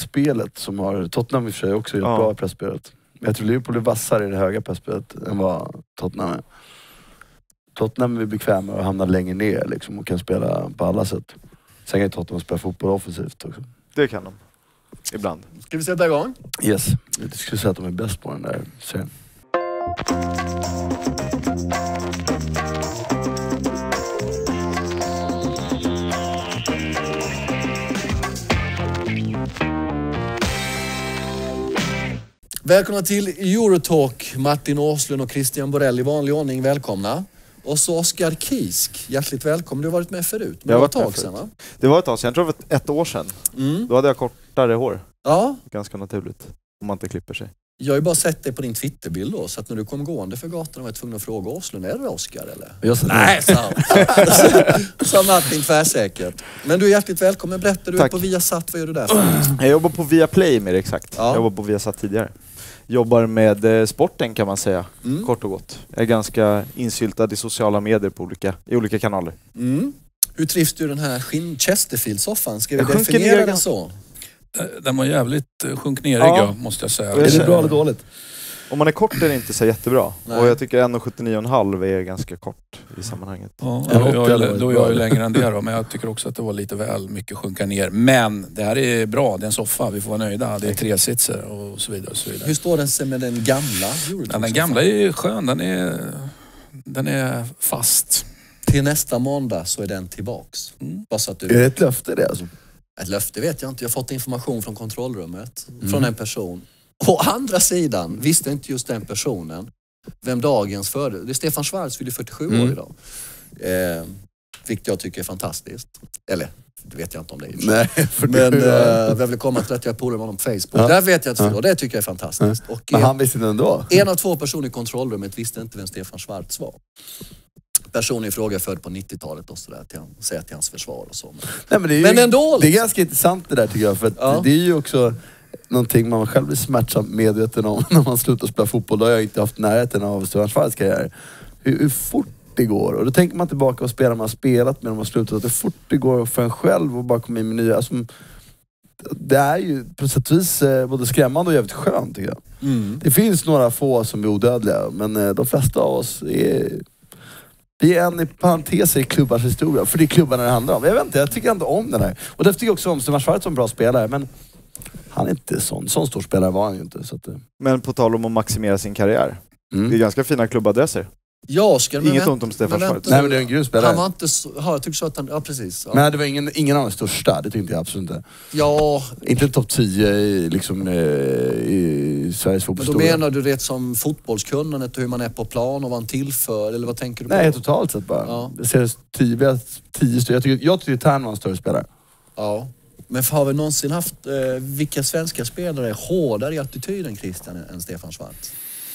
pressspelet som har Tottenham i och för sig också gjort bra i pressspelet. Men jag tror Liverpool är vassare i det höga pressspelet än vad Tottenham är. Tottenham är bekväma och hamnar längre ner liksom, och kan spela på alla sätt. Sen kan Tottenham spela fotboll offensivt också. Det kan de. Ibland. Ska vi sätta igång? Yes. Jag skulle säga att de är bäst på den där serien. Välkomna till Eurotalk. Martin Åslund och Christian Borell i vanlig ordning. Välkomna. Och så Oskar Kisk. Hjärtligt välkommen. Du har varit med förut. Men det var ett tag sedan, va? Det var ett tag sedan. Jag tror det var ett år sedan. Då hade jag kortare hår. Ja. Ganska naturligt. Om man inte klipper sig. Jag har ju bara sett det på din Twitterbild då. Så att när du kom gående för gatan var jag tvungen att fråga Åslund. Är det Oskar eller? Nej, sa Martin tvärsäkert. Men du är hjärtligt välkommen. Berättar du på Viasat. Vad gör du där för? Jag jobbar på Viaplay mer exakt. Ja. Jag jobbar på Viasat tidigare. Jobbar med sporten kan man säga, kort och gott. Jag är ganska insyltad i sociala medier på olika kanaler. Hur trivs du i den här Chesterfield-soffan? Ska vi definiera den så? Den var jävligt sjunknerig, måste jag säga. Är det bra eller dåligt? Om man är kort är det inte så jättebra. Nej. Och jag tycker 1,79,5 är ganska kort i sammanhanget. Ja, då är jag ju längre än det då. Men jag tycker också att det var lite väl mycket sjunka ner. Men det här är bra, det är en soffa, vi får vara nöjda. Det är 3 sitser och så vidare och så vidare. Hur står den sig med den gamla? Den gamla är skön, den är fast. Till nästa måndag så är den tillbaks. Bara så att Är det ett löfte det alltså? Ett löfte vet jag inte. Jag har fått information från kontrollrummet. Från en person. Å andra sidan visste inte just den personen vem dagens födde. Det är Stefan Schwarz, fyller 47 år idag. Vilket jag tycker är fantastiskt. Eller, det vet jag inte om det är. Nej, men jag vill komma till att jag är polare med honom på Facebook. Ja. Där vet jag inte och det tycker jag är fantastiskt. Och men han visste det ändå? En av 2 personer i kontrollrummet visste inte vem Stefan Schwarz var. Personen i fråga är född på 90-talet och sådär, säger till hans försvar och så. Nej, men ändå, det är ganska intressant det där tycker jag, för att det är ju också någonting man själv blir smärtsamt medveten om när man slutar spela fotboll. Då har jag inte haft närheten av Stefan Schwarz karriär. Hur fort det går. Och då tänker man tillbaka på spelare man har spelat med när man har slutat. Att hur fort det går för en själv och bara komma in med nya. Alltså, det är ju på sätt och vis både skrämmande och jävligt skönt tycker jag. Det finns några få som är odödliga, men de flesta av oss är... Det är en parentes i klubbars historia. För det är klubbarna det handlar om. Jag vet inte, jag tycker inte om den här. Och därför tycker jag också om Stefan Schwarz som en bra spelare. Men han är inte sån stor spelare var han ju inte. Så att, men på tal om att maximera sin karriär. Det är ganska fina klubbadresser. Ja, Oskar, inget ont om Stefan Schwarz. Nej, men det är en grym spelare. Han var inte jag tycker så att han... Ja, precis. Ja. Men det var ingen av de största. Det tyckte jag absolut inte. Ja. Inte topp 10 i Sveriges fotbollshistoria. Men då menar du det som fotbollskunnandet och hur man är på plan och vad han tillför? Eller vad tänker du på? Nej, totalt sett bara. Ja. Jag ser 10 större. Jag tycker Tern var en större spelare. Ja. Men har vi någonsin haft... vilka svenska spelare är hårdare i attityden, Christian, än Stefan Schwarz?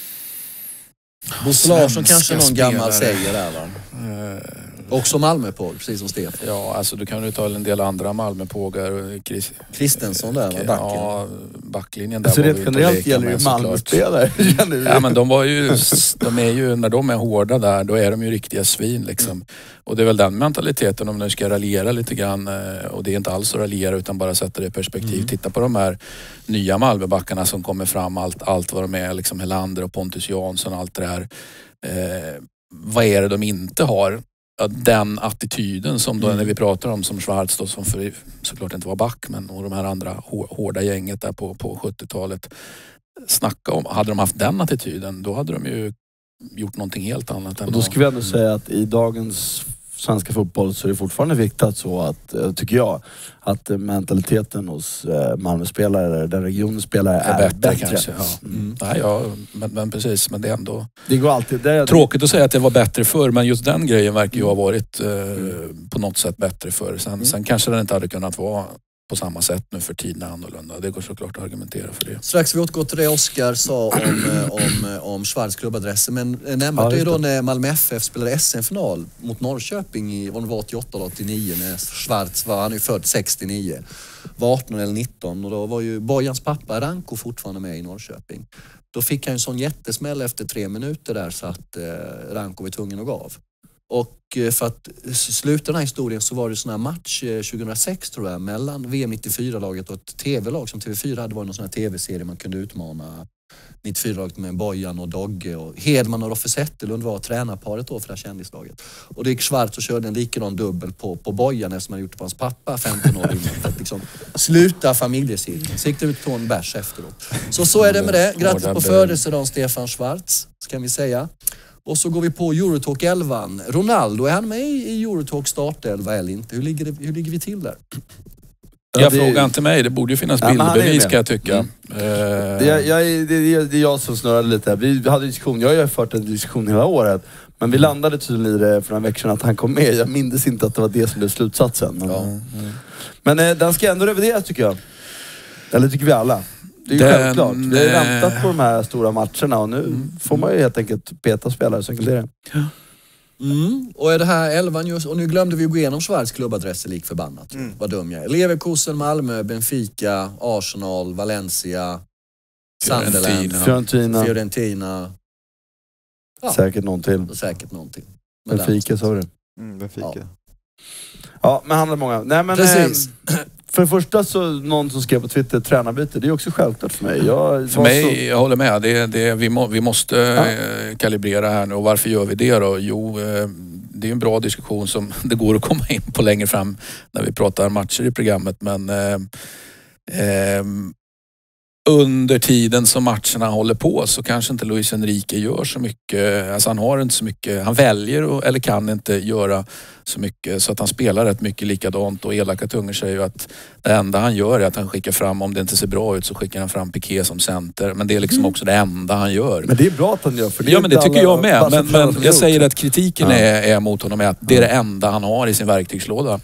Bosse Larsson kanske någon gammal säger där, va? Också Malmö på, precis som Stefan. Ja, alltså du kan ju ta en del andra Malmöpågar. Kristensson där, va? Ja, backlinjen där. Så var det generellt gäller ju Malmö-spelare. Ja, men de är ju, när de är hårda där, då är de ju riktiga svin liksom. Och det är väl den mentaliteten, om du ska raljera lite grann, och det är inte alls att raljera utan bara sätta det i perspektiv. Titta på de här nya Malmöbackarna som kommer fram, allt vad de är, liksom Helander och Pontus Jansson och allt det här. Vad är det de inte har? Ja, den attityden som då, när vi pratar om som Schwarz då, som såklart inte var back, men och de här andra hårda gänget där på 70-talet, snacka om, hade de haft den attityden, då hade de ju gjort någonting helt annat. Och då skulle jag ändå säga att i dagens svenska fotboll så är det fortfarande viktigt så att, tycker jag, att mentaliteten hos Malmö-spelare, den regionens spelare är bättre. Kanske, ja. Men precis, men det är ändå... Det går alltid, tråkigt att säga att det var bättre förr, men just den grejen verkar ju ha varit på något sätt bättre förr. Sen kanske den inte hade kunnat vara på samma sätt nu, för tiden är annorlunda. Det går såklart att argumentera för det. Strax vi återgår till det Oskar sa om Schwarz klubbadresser. Men nämnde det ju då när Malmö FF spelade SM-final mot Norrköping i 88-89 när Schwarz var, han är född 69. Var 18 eller 19 och då var ju Bojans pappa Ranko fortfarande med i Norrköping. Då fick han en sån jättesmäll efter 3 minuter där så att Ranko var tvungen att gå av. Och för att sluta den här historien så var det sån här match 2006 tror jag mellan VM 94-laget och ett tv-lag som TV4 hade. Var någon sån här tv-serie man kunde utmana 94-laget med Bojan och Dogge och Hedman och Roffe Zetterlund var tränarparet då för det här kändislaget. Och det gick Schwarz och körde en likadan dubbel på Bojan eftersom han gjort det på hans pappa 15 år innan för att liksom sluta familjecirkeln. Så gick det ut på en bärs efteråt. Så är det med det. Grattis på födelsedagen Stefan Schwarz, ska vi säga. Och så går vi på Eurotalk 11. Ronaldo, är han med i Eurotalk startelva eller inte? Hur ligger vi till där? Jag frågar inte mig, det borde ju finnas bildbevis kan jag tycka. Det är jag som snurrade lite här. Vi hade diskussion, jag har ju fört en diskussion hela året. Men vi landade tydligen i det för några veckor sedan att han kom med. Jag minns inte att det var det som blev slutsatsen. Men den ska ändå revideras tycker jag. Eller tycker vi alla. Det är ju självklart. Vi har väntat på de här stora matcherna och nu får man ju helt enkelt peta spelare så enkelt är det. Och är det här 11 just, och nu glömde vi gå igenom Schweiz klubbadresser lik förbannat. Vad dum jag är. Leverkusen, Malmö, Benfica, Arsenal, Valencia, Sunderland, Fiorentina. Ja. Säkert någon till. Benfica sa du. Benfica. Ja, men handlar många. Nej, men precis. För det första så någon som skrev på Twitter tränarbyte, det är också självklart för mig. Jag håller med. Vi måste kalibrera här nu. Och varför gör vi det då? Jo, det är en bra diskussion som det går att komma in på längre fram när vi pratar matcher i programmet. Men under tiden som matcherna håller på så kanske inte Luis Enrique gör så mycket. Alltså han har inte så mycket. Han väljer eller kan inte göra så mycket. Så att han spelar rätt mycket likadant. Och elaka tungor säger ju att det enda han gör är att han skickar fram, om det inte ser bra ut så skickar han fram Piqué som center. Men det är liksom också det enda han gör. Men det är bra att han gör. För det men det tycker jag med. Men jag säger att kritiken är mot honom är att det är det enda han har i sin verktygslåda.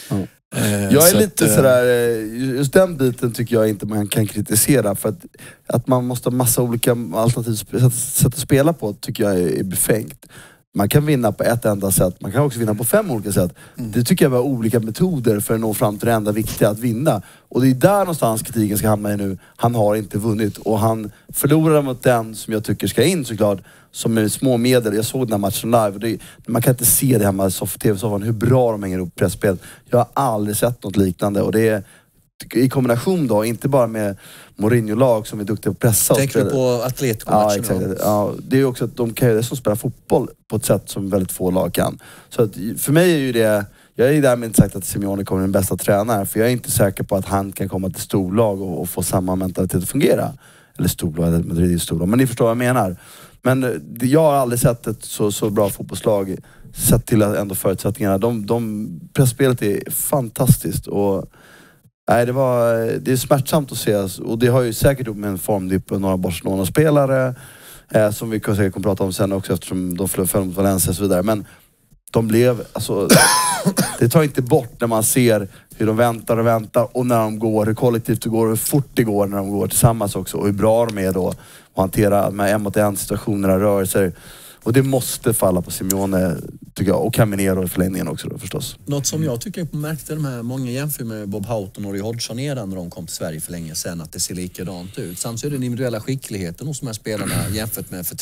Jag är lite sådär, just den biten tycker jag inte man kan kritisera för att man måste ha massa olika alternativ sätt att spela på tycker jag är befängt. Man kan vinna på ett enda sätt, man kan också vinna på 5 olika sätt. Det tycker jag var olika metoder för att nå fram till det enda viktiga, att vinna. Och det är där någonstans kritiken ska hamna i nu. Han har inte vunnit och han förlorar mot den som jag tycker ska in såklart, som är små medel. Jag såg den här matchen live och man kan inte se det hemma i tv-soffan hur bra de hänger upp pressspel. Jag har aldrig sett något liknande och det är i kombination då, inte bara med Mourinho-lag som är duktiga på pressa. Tänker du på Atletico-matchen? Ja, exakt. Ja, det är ju också att de kan ju spela fotboll på ett sätt som väldigt få lag kan. Så att för mig är ju det, jag är därmed inte sagt att Simeone kommer den bästa tränaren, för jag är inte säker på att han kan komma till storlag och få samma mentalitet att fungera. Eller storlag, Madrid är storlag, men ni förstår vad jag menar. Men jag har aldrig sett ett så bra fotbollslag sett till att ändå förutsättningarna. Pressspelet är fantastiskt och nej, det är smärtsamt att se och det har ju säkert gjort med en formdipp och några Barcelona-spelare som vi säkert kommer prata om sen också eftersom de föll mot Valencia och så vidare. Men de blev, alltså det tar inte bort när man ser hur de väntar och när de går, hur kollektivt det går och hur fort det går när de går tillsammans också och hur bra de är då att hantera med 1-mot-1 situationerna, rörelser. Och det måste falla på Simeone tycker jag, och Caminero i förlängningen också då, förstås. Något som jag tycker jag märkte de här, många jämför med Bob Houghton och Roy Hodgson-eran när de kom till Sverige för länge sedan, att det ser likadant ut. Samtidigt är den individuella skickligheten hos de här spelarna jämfört med för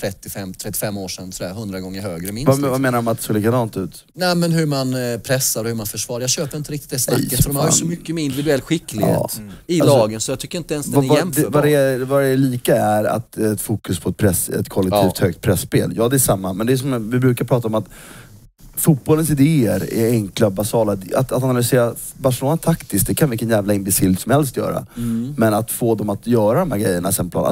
35 år sedan sådär 100 gånger högre minst. Vad menar du med att det ser likadant ut? Nej, men hur man pressar och hur man försvarar. Jag köper inte riktigt det snacket för de har ju så mycket med individuell skicklighet i lagen så jag tycker inte ens den är jämförbar. Vad det är lika är att ett fokus på ett kollektivt högt pressspel. Ja, det är samma, men det är som vi brukar prata om att fotbollens idéer är enkla, basala. Att analysera Barcelona taktiskt, det kan vilken jävla imbecill som helst göra. Men att få dem att göra de här grejerna sen plan,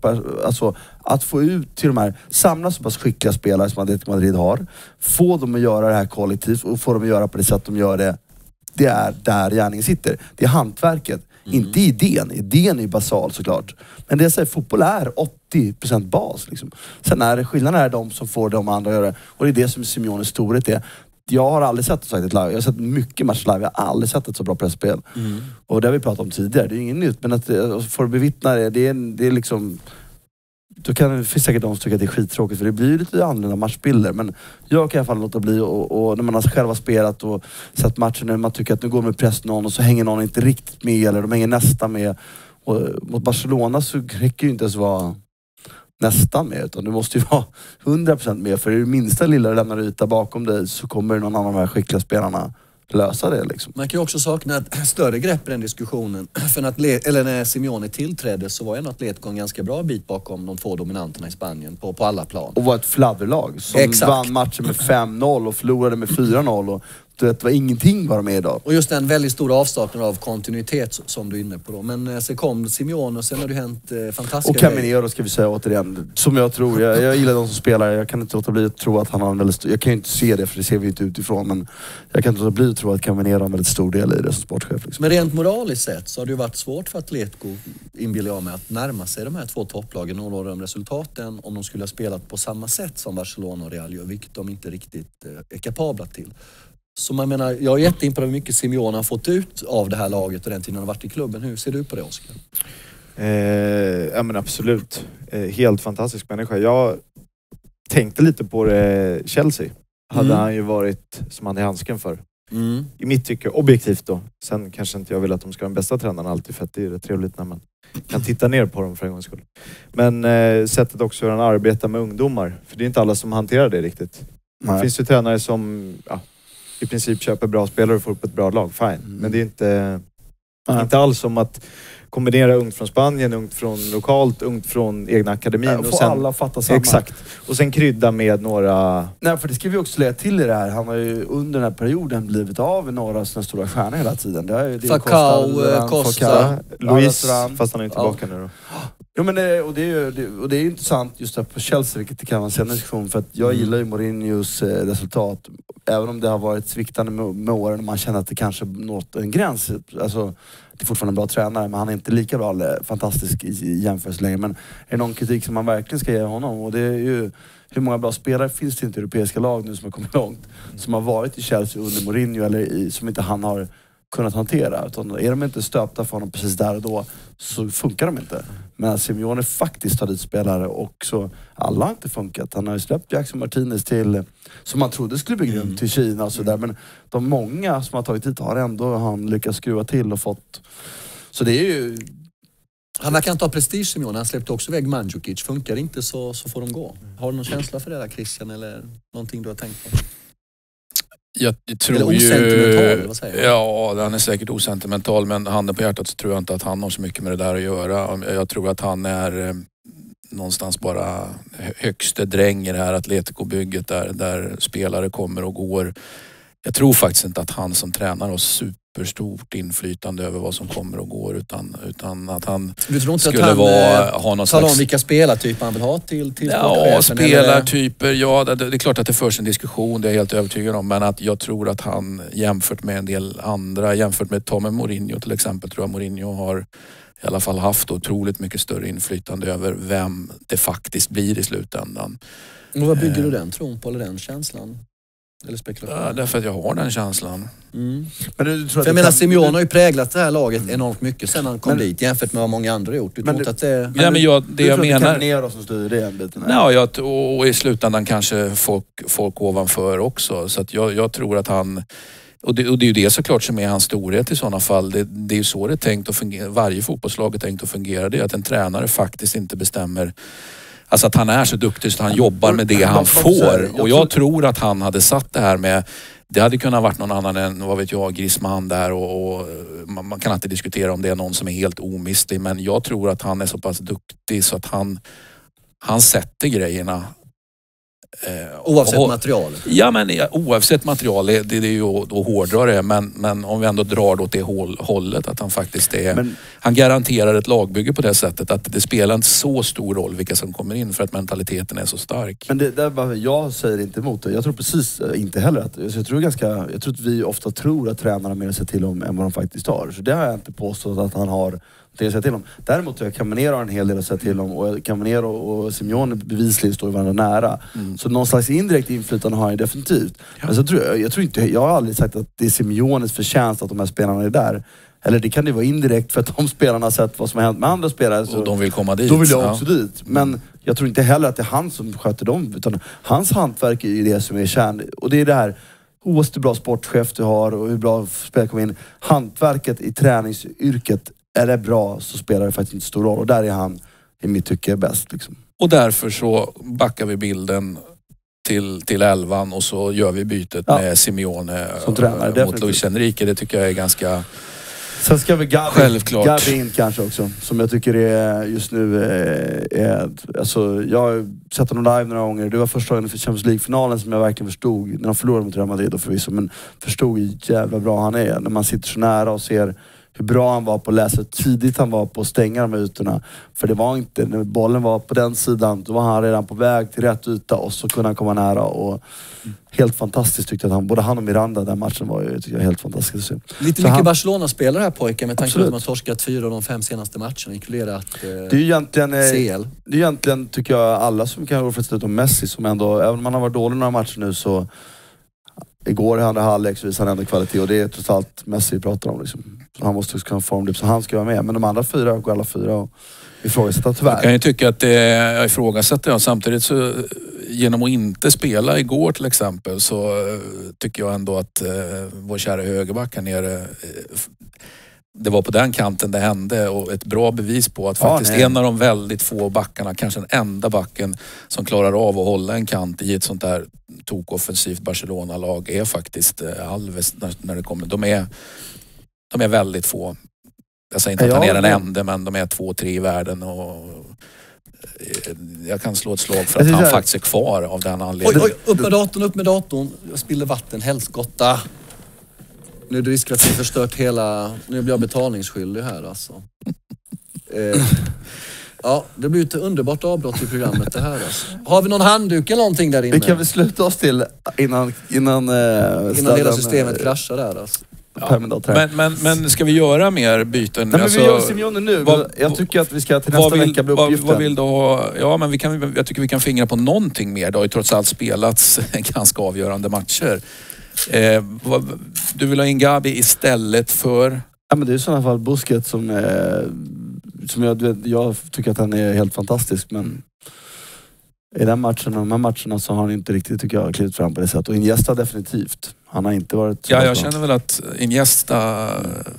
att få ut till de här, samla så pass skickliga spelare som Atletico Madrid har, få dem att göra det här kollektivt och få dem att göra på det sätt de gör det. Det är där gärningen sitter. Det är hantverket. Inte idén. Idén är ju basal såklart. Men det jag säger, fotboll är 80% bas. Liksom. Sen är det skillnaden är de som får de andra att göra. Och det är det som Simeones storhet är. Jag har aldrig sett ett live. Jag har sett mycket match live. Jag har aldrig sett ett så bra pressspel. Och det har vi pratat om tidigare. Det är inget nytt. Men att få bevittna det är liksom... Då kan det finns säkert de som tycker att det är skittråkigt för det blir lite annorlunda matchbilder, men jag kan i alla fall låta bli och när man har själva spelat och sett matchen när man tycker att nu går med press någon och så hänger någon inte riktigt med eller de hänger nästan med och mot Barcelona så räcker ju inte ens vara nästan med, utan du måste ju vara 100% med. För i det minsta lilla du lämnar yta bakom dig så kommer någon annan av de här skickliga spelarna lösa det liksom. Man kan ju också sakna ett större grepp i den diskussionen. För när Simeone tillträdde så var ju Atletico en ganska bra bit bakom de två dominanterna i Spanien på alla plan. Och var ett fladderlag som vann matchen med 5-0 och förlorade med 4-0 och det var ingenting bara med idag. Och just en väldigt stor avsaknad av kontinuitet som du är inne på då. Men sen kom Simeone och sen har det hänt fantastiska Och Caminero ska vi säga återigen. Som jag tror, jag gillar de som spelar. Jag kan inte låta bli att tro att han har en väldigt stor... Jag kan ju inte se det för det ser vi inte utifrån. Men jag kan inte låta bli att tro att Caminero har en väldigt stor del i det som sportchef. Liksom. Men rent moraliskt sett så har det ju varit svårt för Atletico, inbillar jag med, att närma sig de här två topplagen och nå de resultaten om de skulle ha spelat på samma sätt som Barcelona och Real gör, vilket de inte riktigt är kapabla till. Så man menar, jag är jätteimponerad hur mycket Simeone har fått ut av det här laget och den tiden han har varit i klubben. Hur ser du på det, Oskar? Ja men absolut. Helt fantastisk människa. Jag tänkte lite på det, Chelsea. Hade han ju varit som han är handsken för. I mitt tycke, objektivt då. Sen kanske inte jag vill att de ska vara den bästa tränarna alltid, för att det är rätt trevligt när man kan titta ner på dem för en gångs skull. Men sättet också hur han arbetar med ungdomar. För det är inte alla som hanterar det riktigt. Det finns ju tränare som i princip köper bra spelare och får upp ett bra lag, fine. Men det är inte alls som att kombinera ungt från Spanien, ungt från lokalt, ungt från egna akademin. Och sen alla fatta samma. Exakt. Och sen krydda med några... Nej, för det ska vi också lägga till i det här. Han har ju under den här perioden blivit av med några sådana stora stjärnor hela tiden. Det är Costa, Luis, fast han är inte tillbaka nu då. Ja, men det är intressant just där på Chelsea, vilket det kan vara en senare diskussion, för att jag gillar ju Mourinhos resultat, även om det har varit sviktande med åren och man känner att det kanske nått en gräns. Alltså, det är fortfarande en bra tränare, men han är inte lika bra eller fantastisk i jämförelse längre. Men är det någon kritik som man verkligen ska ge honom, och det är ju hur många bra spelare finns det inte i europeiska lag nu som har kommit långt, som har varit i Chelsea under Mourinho eller som inte han har kunnat hantera. Utan är de inte stöpta för honom precis där och då så funkar de inte. Men Simeone faktiskt har dit spelare och så alla har inte funkat. Han har ju släppt Jackson Martinez till, som man trodde skulle bli grym, till Kina och sådär. Men de många som har tagit hit har ändå han lyckats skruva till och fått. Så det är ju... Han verkar inte ha prestige, Simeone. Han släppte också iväg Mandzukic. Funkar det inte så får de gå. Har du någon känsla för det där, Christian? Eller någonting du har tänkt på? Jag tror eller osentimental, vad säger jag? Ja, han är säkert osentimental, men handen på hjärtat så tror jag inte att han har så mycket med det där att göra. Jag tror att han är någonstans bara högste dräng i det här Atletico-bygget där spelare kommer och går. Jag tror faktiskt inte att han som tränare har superstort inflytande över vad som kommer och går, utan att han skulle ha någon slags... om vilka spelartyper han vill ha till ja, spelartyper, ja, det är klart att det förs en diskussion, det är jag helt övertygad om, men att jag tror att han jämfört med en del andra, jämfört med Tommy Mourinho till exempel, tror jag Mourinho har i alla fall haft otroligt mycket större inflytande över vem det faktiskt blir i slutändan. Och vad bygger du den tron på, eller den känslan? Eller spekulation? Ja, därför att jag har den känslan. Men du tror att jag menar, Simeone har ju präglat det här laget enormt mycket sen han kom dit, jämfört med vad många andra gjort. Du tror att det... Ja, men jag menar... Det som styr det en biten. Ja, och i slutändan kanske folk ovanför också. Så att jag tror att han... Och det är ju det såklart som är hans storhet i sådana fall. Det är ju så det är tänkt att fungera. Varje fotbollslag är tänkt att fungera. Det är att en tränare faktiskt inte bestämmer. Alltså att han är så duktig så att han jobbar med det han får. Och jag tror att han hade satt det här med... Det hade kunnat varit någon annan än, vad vet jag, Griezmann där. Och man kan inte diskutera om det är någon som är helt omistlig. Men jag tror att han är så pass duktig så att han sätter grejerna. Oavsett material? Ja, men oavsett material, det är ju att hårdra det, men om vi ändå drar åt det hållet, att han faktiskt är... han garanterar ett lagbygge på det sättet att det spelar inte så stor roll vilka som kommer in, för att mentaliteten är så stark. Men jag säger inte emot det. Jag tror precis inte heller att... Jag tror att vi ofta tror att tränarna mer ser till om än vad de faktiskt har. Så det har jag inte påstått att han har det att säga till om. Däremot jag Caminero har en hel del att säga till om, och Caminero och Simeone bevisligen står varandra nära. Så någon slags indirekt inflytande har jag definitivt. Ja. Men så jag har aldrig sagt att det är Simeones förtjänst att de här spelarna är där. Eller det kan det vara indirekt för att de spelarna har sett vad som har hänt med andra spelare. Så och de vill komma dit. Då vill jag också dit. Men jag tror inte heller att det är han som sköter dem, utan hans hantverk är ju det som är kärn. Och det är det här, oavsett hur bra sportchef du har och hur bra spelare kommer in, hantverket i träningsyrket, är det bra så spelar det faktiskt inte stor roll. Och där är han i mitt tycke är bäst. Liksom. Och därför så backar vi bilden till 11 och så gör vi bytet med Simeone som tränare, mot Luis Enrique. Det tycker jag är ganska sen ska vi självklart. Gabi in kanske också, som jag tycker är just nu alltså, jag har sett honom live några gånger. Det var första gången för Champions League-finalen som jag verkligen förstod, när de förlorade mot Real Madrid och förvisso, men förstod hur jävla bra han är. När man sitter så nära och ser hur bra han var på att läsa, tidigt han var på att stänga de här ytorna. För det var inte, när bollen var på den sidan, då var han redan på väg till rätt yta och så kunde han komma nära. Och helt fantastiskt tyckte jag att både han och Miranda, den matchen var ju, tycker jag, helt fantastisk. Lite mycket Barcelona-spelare här pojkar, med tanke på att de har torskat 4 av de 5 senaste matcherna, inkluderat det är egentligen, CL. Det är egentligen, tycker jag, alla som kan gå för ett slut om Messi, som ändå, även om man har varit dålig några matcher nu, så igår i andra halvlek så visade han ändå kvalitet, och det är trots allt Messi vi pratar om liksom. Så han måste kunna formdip, så han ska vara med. Men de andra 4 går alla 4 och ifrågasätta tyvärr. Jag kan ju tycka att jag ifrågasätter jag. Samtidigt så genom att inte spela igår till exempel, så tycker jag ändå att vår kära högerback här nere, det var på den kanten det hände, och ett bra bevis på att faktiskt en av de väldigt få backarna, kanske den enda backen som klarar av att hålla en kant i ett sånt där tokoffensivt Barcelona-lag är faktiskt Alves när det kommer. De är väldigt få. Jag säger inte att han är den enda, men de är 2-3 i världen, och jag kan slå ett slag för att han faktiskt är kvar av den anledningen. Oj, upp med datorn. Jag spiller vatten, helskotta. Nu är det risk att vi förstört hela... Nu blir jag betalningsskyldig här alltså. Ja, det blir ett underbart avbrott i programmet det här alltså. Har vi någon handduk eller någonting där inne? Vi kan väl sluta oss till innan hela systemet kraschar där alltså. Ja. Men ska vi göra mer byten? Nej, men vi gör Simeone nu. Jag tycker att vi ska till nästa vecka bli uppgiften. Vad vill du ha? Ja, men jag tycker vi kan fingra på någonting mer. Det har ju trots allt spelats ganska avgörande matcher. Du vill ha in Gabi istället för? Ja, men det är i sådana fall Busquets som jag tycker att han är helt fantastisk, men i den matchen och de här matcherna så har han inte riktigt, tycker jag, klivit fram på det sättet. Och Iniesta definitivt. Han har inte varit... Ja, jag känner väl att Iniesta...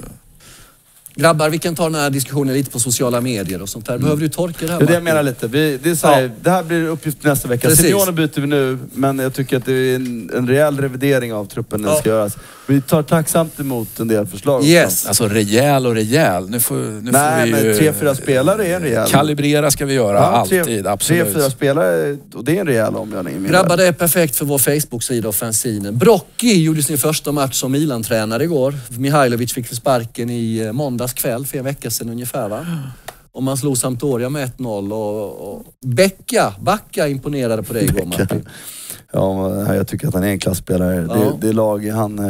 Grabbar, vi kan ta den här diskussionen lite på sociala medier och sånt där. Behöver du torka det här? Det är det jag menar lite. Det är så här, det här blir uppgift nästa vecka. Simeone byter vi nu, men jag tycker att det är en rejäl revidering av truppen den ska göras. Vi tar tacksamt emot en del förslag. Yes. Alltså rejäl och rejäl. Nu får vi men 3-4 spelare är en rejäl. Kalibrera ska vi göra, alltid. Absolut. 3-4 spelare, och det är en rejäl omgörning. Grabbar, det är perfekt för vår Facebook-sida och fanzinen. Brocchi gjorde sin första match som Milan-tränare igår. Mihailovic fick sparken i måndags kväll för en vecka sedan ungefär, va? Och man slog Sampdoria med 1-0 och Backa imponerade på det igår, Martin. Ja, jag tycker att han är en klassspelare. Ja. Det lag han...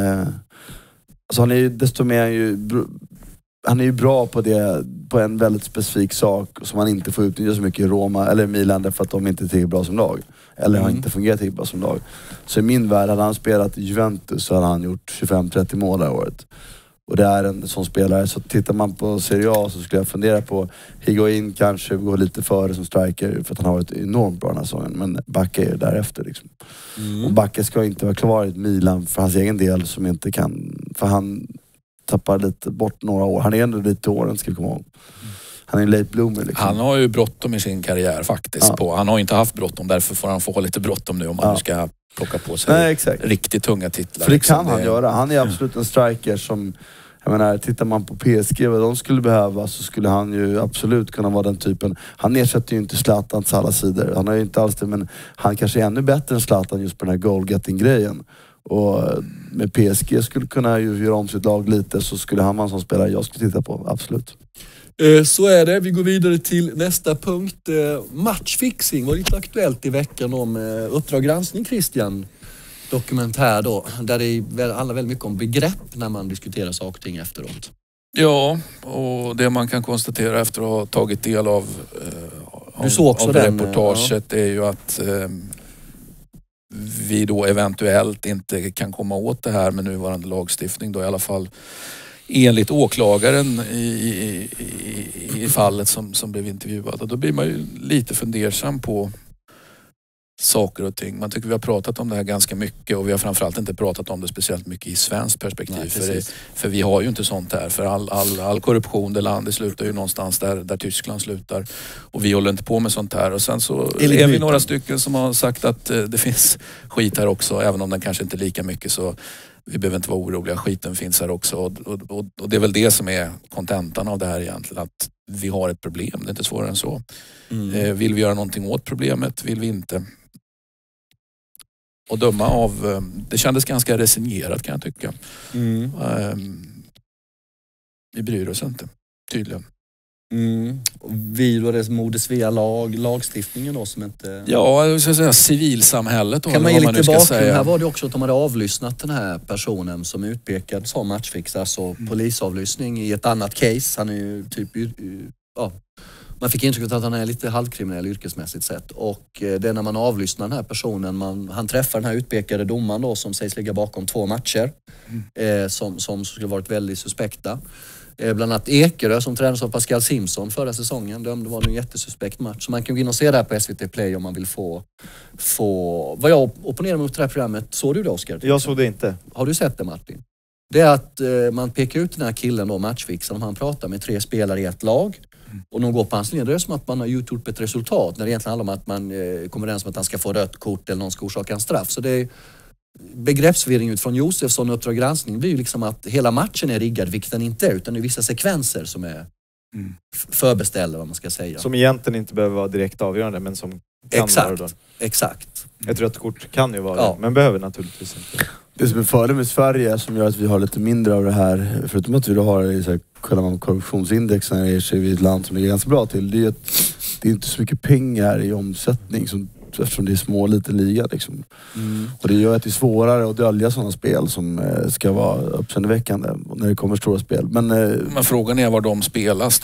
Alltså han är ju desto mer... Han är ju bra på det, på en väldigt specifik sak som han inte får utnyttja så mycket i Roma eller Milan, därför att de inte är tillräckligt bra som lag. Eller har inte fungerat tillräckligt bra som lag. Så i min värld, hade han spelat i Juventus så hade han gjort 25-30 mål det här året. Och det är en sån spelare. Så tittar man på Serie A så skulle jag fundera på Higuain kanske går lite före som striker, för att han har varit enormt bra den här säsongen. Men Backa är därefter liksom. Och Backa ska inte vara kvar i ett Milan för hans egen del, som inte kan... För han tappar lite bort några år. Han är ändå lite åren, ska vi komma ihåg. Han är en late bloomer liksom. Han har ju bråttom i sin karriär faktiskt. Han har inte haft bråttom, därför får han få lite bråttom nu om han ska plocka på sig riktigt tunga titlar. För det kan han göra. Han är absolut en striker som... Jag menar, tittar man på PSG, vad de skulle behöva, så skulle han ju absolut kunna vara den typen. Han ersätter ju inte Zlatans alla sidor. Han har ju inte alls det, men han kanske är ännu bättre än Zlatan just på den här goal-getting-grejen. Och med PSG skulle kunna ju göra om sitt lag lite, så skulle han vara en sån spelare jag skulle titta på, absolut. Så är det. Vi går vidare till nästa punkt. Matchfixing var lite aktuellt i veckan om Uppdrag granskning, Christian. Dokumentär då, där det handlar väldigt mycket om begrepp när man diskuterar saker och ting efteråt. Ja, och det man kan konstatera efter att ha tagit del av reportaget är ju att vi då eventuellt inte kan komma åt det här med nuvarande lagstiftning då, i alla fall enligt åklagaren i fallet som blev intervjuad. Och då blir man ju lite fundersam på saker och ting. Man tycker vi har pratat om det här ganska mycket och vi har framförallt inte pratat om det speciellt mycket i svenskt perspektiv. Nej, för vi har ju inte sånt här. För all korruption i landet slutar ju någonstans där Tyskland slutar. Och vi håller inte på med sånt här. Och sen så är vi några stycken som har sagt att det finns skit här också. Även om den kanske inte är lika mycket, så vi behöver inte vara oroliga. Skiten finns här också. Och det är väl det som är kontentan av det här egentligen. Att vi har ett problem. Det är inte svårare än så. Vill vi göra någonting åt problemet? Vill vi inte? Och döma av... Det kändes ganska resignerat, kan jag tycka. Vi bryr oss inte, tydligen. Vi då, det Moder Svea lagstiftningen då som inte... Ja, jag ska säga civilsamhället då. Kan man ge lite bakgrund? Här var det också att de hade avlyssnat den här personen som utpekad som matchfix, alltså polisavlyssning i ett annat case. Han är ju typ... Ja, man fick intrycket att han är lite halvkriminell yrkesmässigt sett. Och det är när man avlyssnar den här personen, han träffar den här utpekade domaren då som sägs ligga bakom 2 matcher som skulle varit väldigt suspekta. Bland annat Ekerö som tränades av Pascal Simpson förra säsongen. Det var en jättesuspekt match. Så man kan gå in och se det här på SVT Play om man vill få... Vad jag opponerar mot det här programmet. Såg du det, Oskar? Jag såg det inte. Har du sett det, Martin? Det är att man pekar ut den här killen då, matchfixaren, om han pratar med 3 spelare i ett lag. Och de går på hans linje. Det är som att man har gjort ett resultat när det egentligen handlar om att man kommer överens om att han ska få rött kort eller någon ska orsaka en straff. Så det är begreppsförvirring utifrån Josefsson och Uppdrag granskning blir ju liksom att hela matchen är riggad, vilket den inte är, utan det är vissa sekvenser som är förbeställda, vad man ska säga. Som egentligen inte behöver vara direkt avgörande, men som kan vara då. Exakt. Ett rött kort kan ju vara det, men behöver naturligtvis inte. Det som är fördel med Sverige som gör att vi har lite mindre av det här, förutom att vi då har så här, kollar man korruptionsindex när är vi ett land som är ganska bra till, det är att det är inte så mycket pengar i omsättning eftersom det är små liten liga liksom. Och det gör att det är svårare att dölja sådana spel som ska vara uppseendeväckande när det kommer stora spel. Men frågan är var de spelas.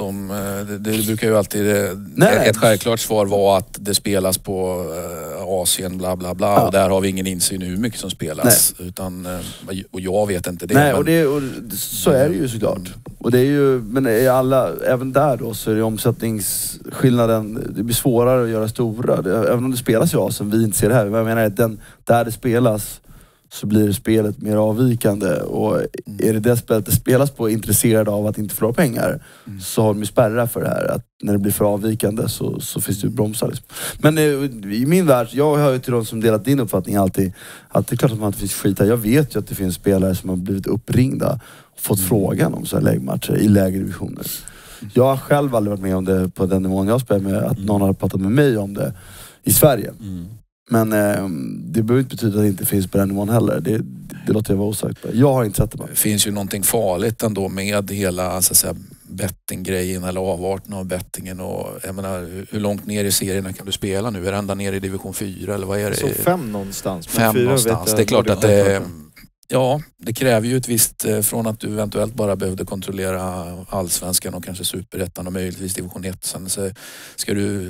Det brukar ju alltid... Ett självklart svar var att det spelas på Asien bla bla bla, och där har vi ingen insyn i hur mycket som spelas. Utan, och jag vet inte det. Nej, och så är det ju såklart. Och det är ju, men även där då så är det omsättningsskillnaden, det blir svårare att göra stora. Även om det spelas i Asien, vi inte ser det här. Jag menar att där det spelas så blir spelet mer avvikande. Och är det spelet det spelas på intresserade av att inte förlora pengar, så har de ju spärrar för det här. Att när det blir för avvikande så finns det ju bromsar liksom. Men i min värld, jag hör ju till de som delat din uppfattning alltid, att det är klart att man inte finns skit här. Jag vet ju att det finns spelare som har blivit uppringda och fått frågan om så här läggmatcher i lägre divisioner. Jag har själv aldrig varit med om det på den nivån jag spelar med, att någon har pratat med mig om det i Sverige. Men det behöver inte betyda att det inte finns på den nivån heller. Det låter jag vara osagt på. Jag har inte sett det bara. Det finns ju någonting farligt ändå med hela så att säga, bettinggrejen eller avarten av bettingen. Och jag menar, hur långt ner i serierna kan du spela nu? Är det ända ner i division 4 eller vad är det? Så 5 någonstans. 5 någonstans. Det är klart att det... Ja, det kräver ju ett visst, från att du eventuellt bara behövde kontrollera allsvenskan och kanske superettan och möjligtvis division 1. Sen så ska du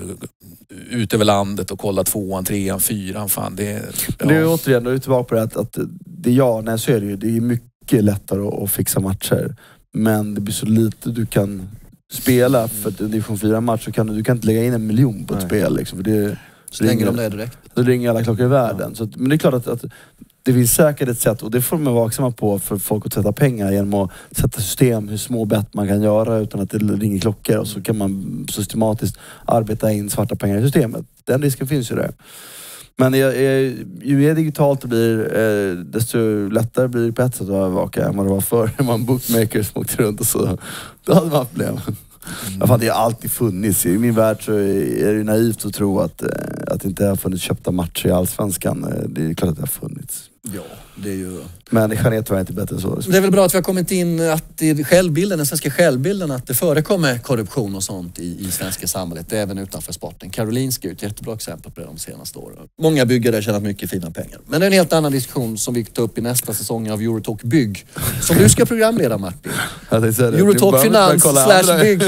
ut över landet och kolla 2an, 3an, 4an. Fan, det är ju återigen, då är du tillbaka på det att när så är det ju, det är mycket lättare att fixa matcher. Men det blir så lite du kan spela för att division 4-match så kan du kan inte lägga in 1 miljon på ett spel liksom. För det ringer de det direkt. Då ringer alla klockor i världen. Så men det är klart att det finns säkert ett sätt, och det får man vara vaksamma på för folk att sätta pengar genom att sätta system hur små bett man kan göra utan att det ringer klockor, och så kan man systematiskt arbeta in svarta pengar i systemet. Den risken finns ju där. Men ju mer digitalt det blir, desto lättare blir det på ett sätt att övervaka än vad det var förr när man bookmaker som åkte runt och så. Då hade man problem. Fan, det har alltid funnits. I min värld så är det naivt att tro att det inte har funnits köpta matcher i allsvenskan. Det är klart att det har funnits. Ja, det är ju... Men Jeanette var inte bättre än så. Det är väl bra att vi har kommit in att i självbilden, den svenska självbilden, att det förekommer korruption och sånt i svenska samhället, även utanför sporten. Karolinska är ett jättebra exempel på det de senaste åren. Många byggare har tjänat mycket fina pengar. Men det är en helt annan diskussion som vi tar upp i nästa säsong av Eurotalk Bygg. Som du ska programleda, Martin. Eurotalk Finans / Bygg.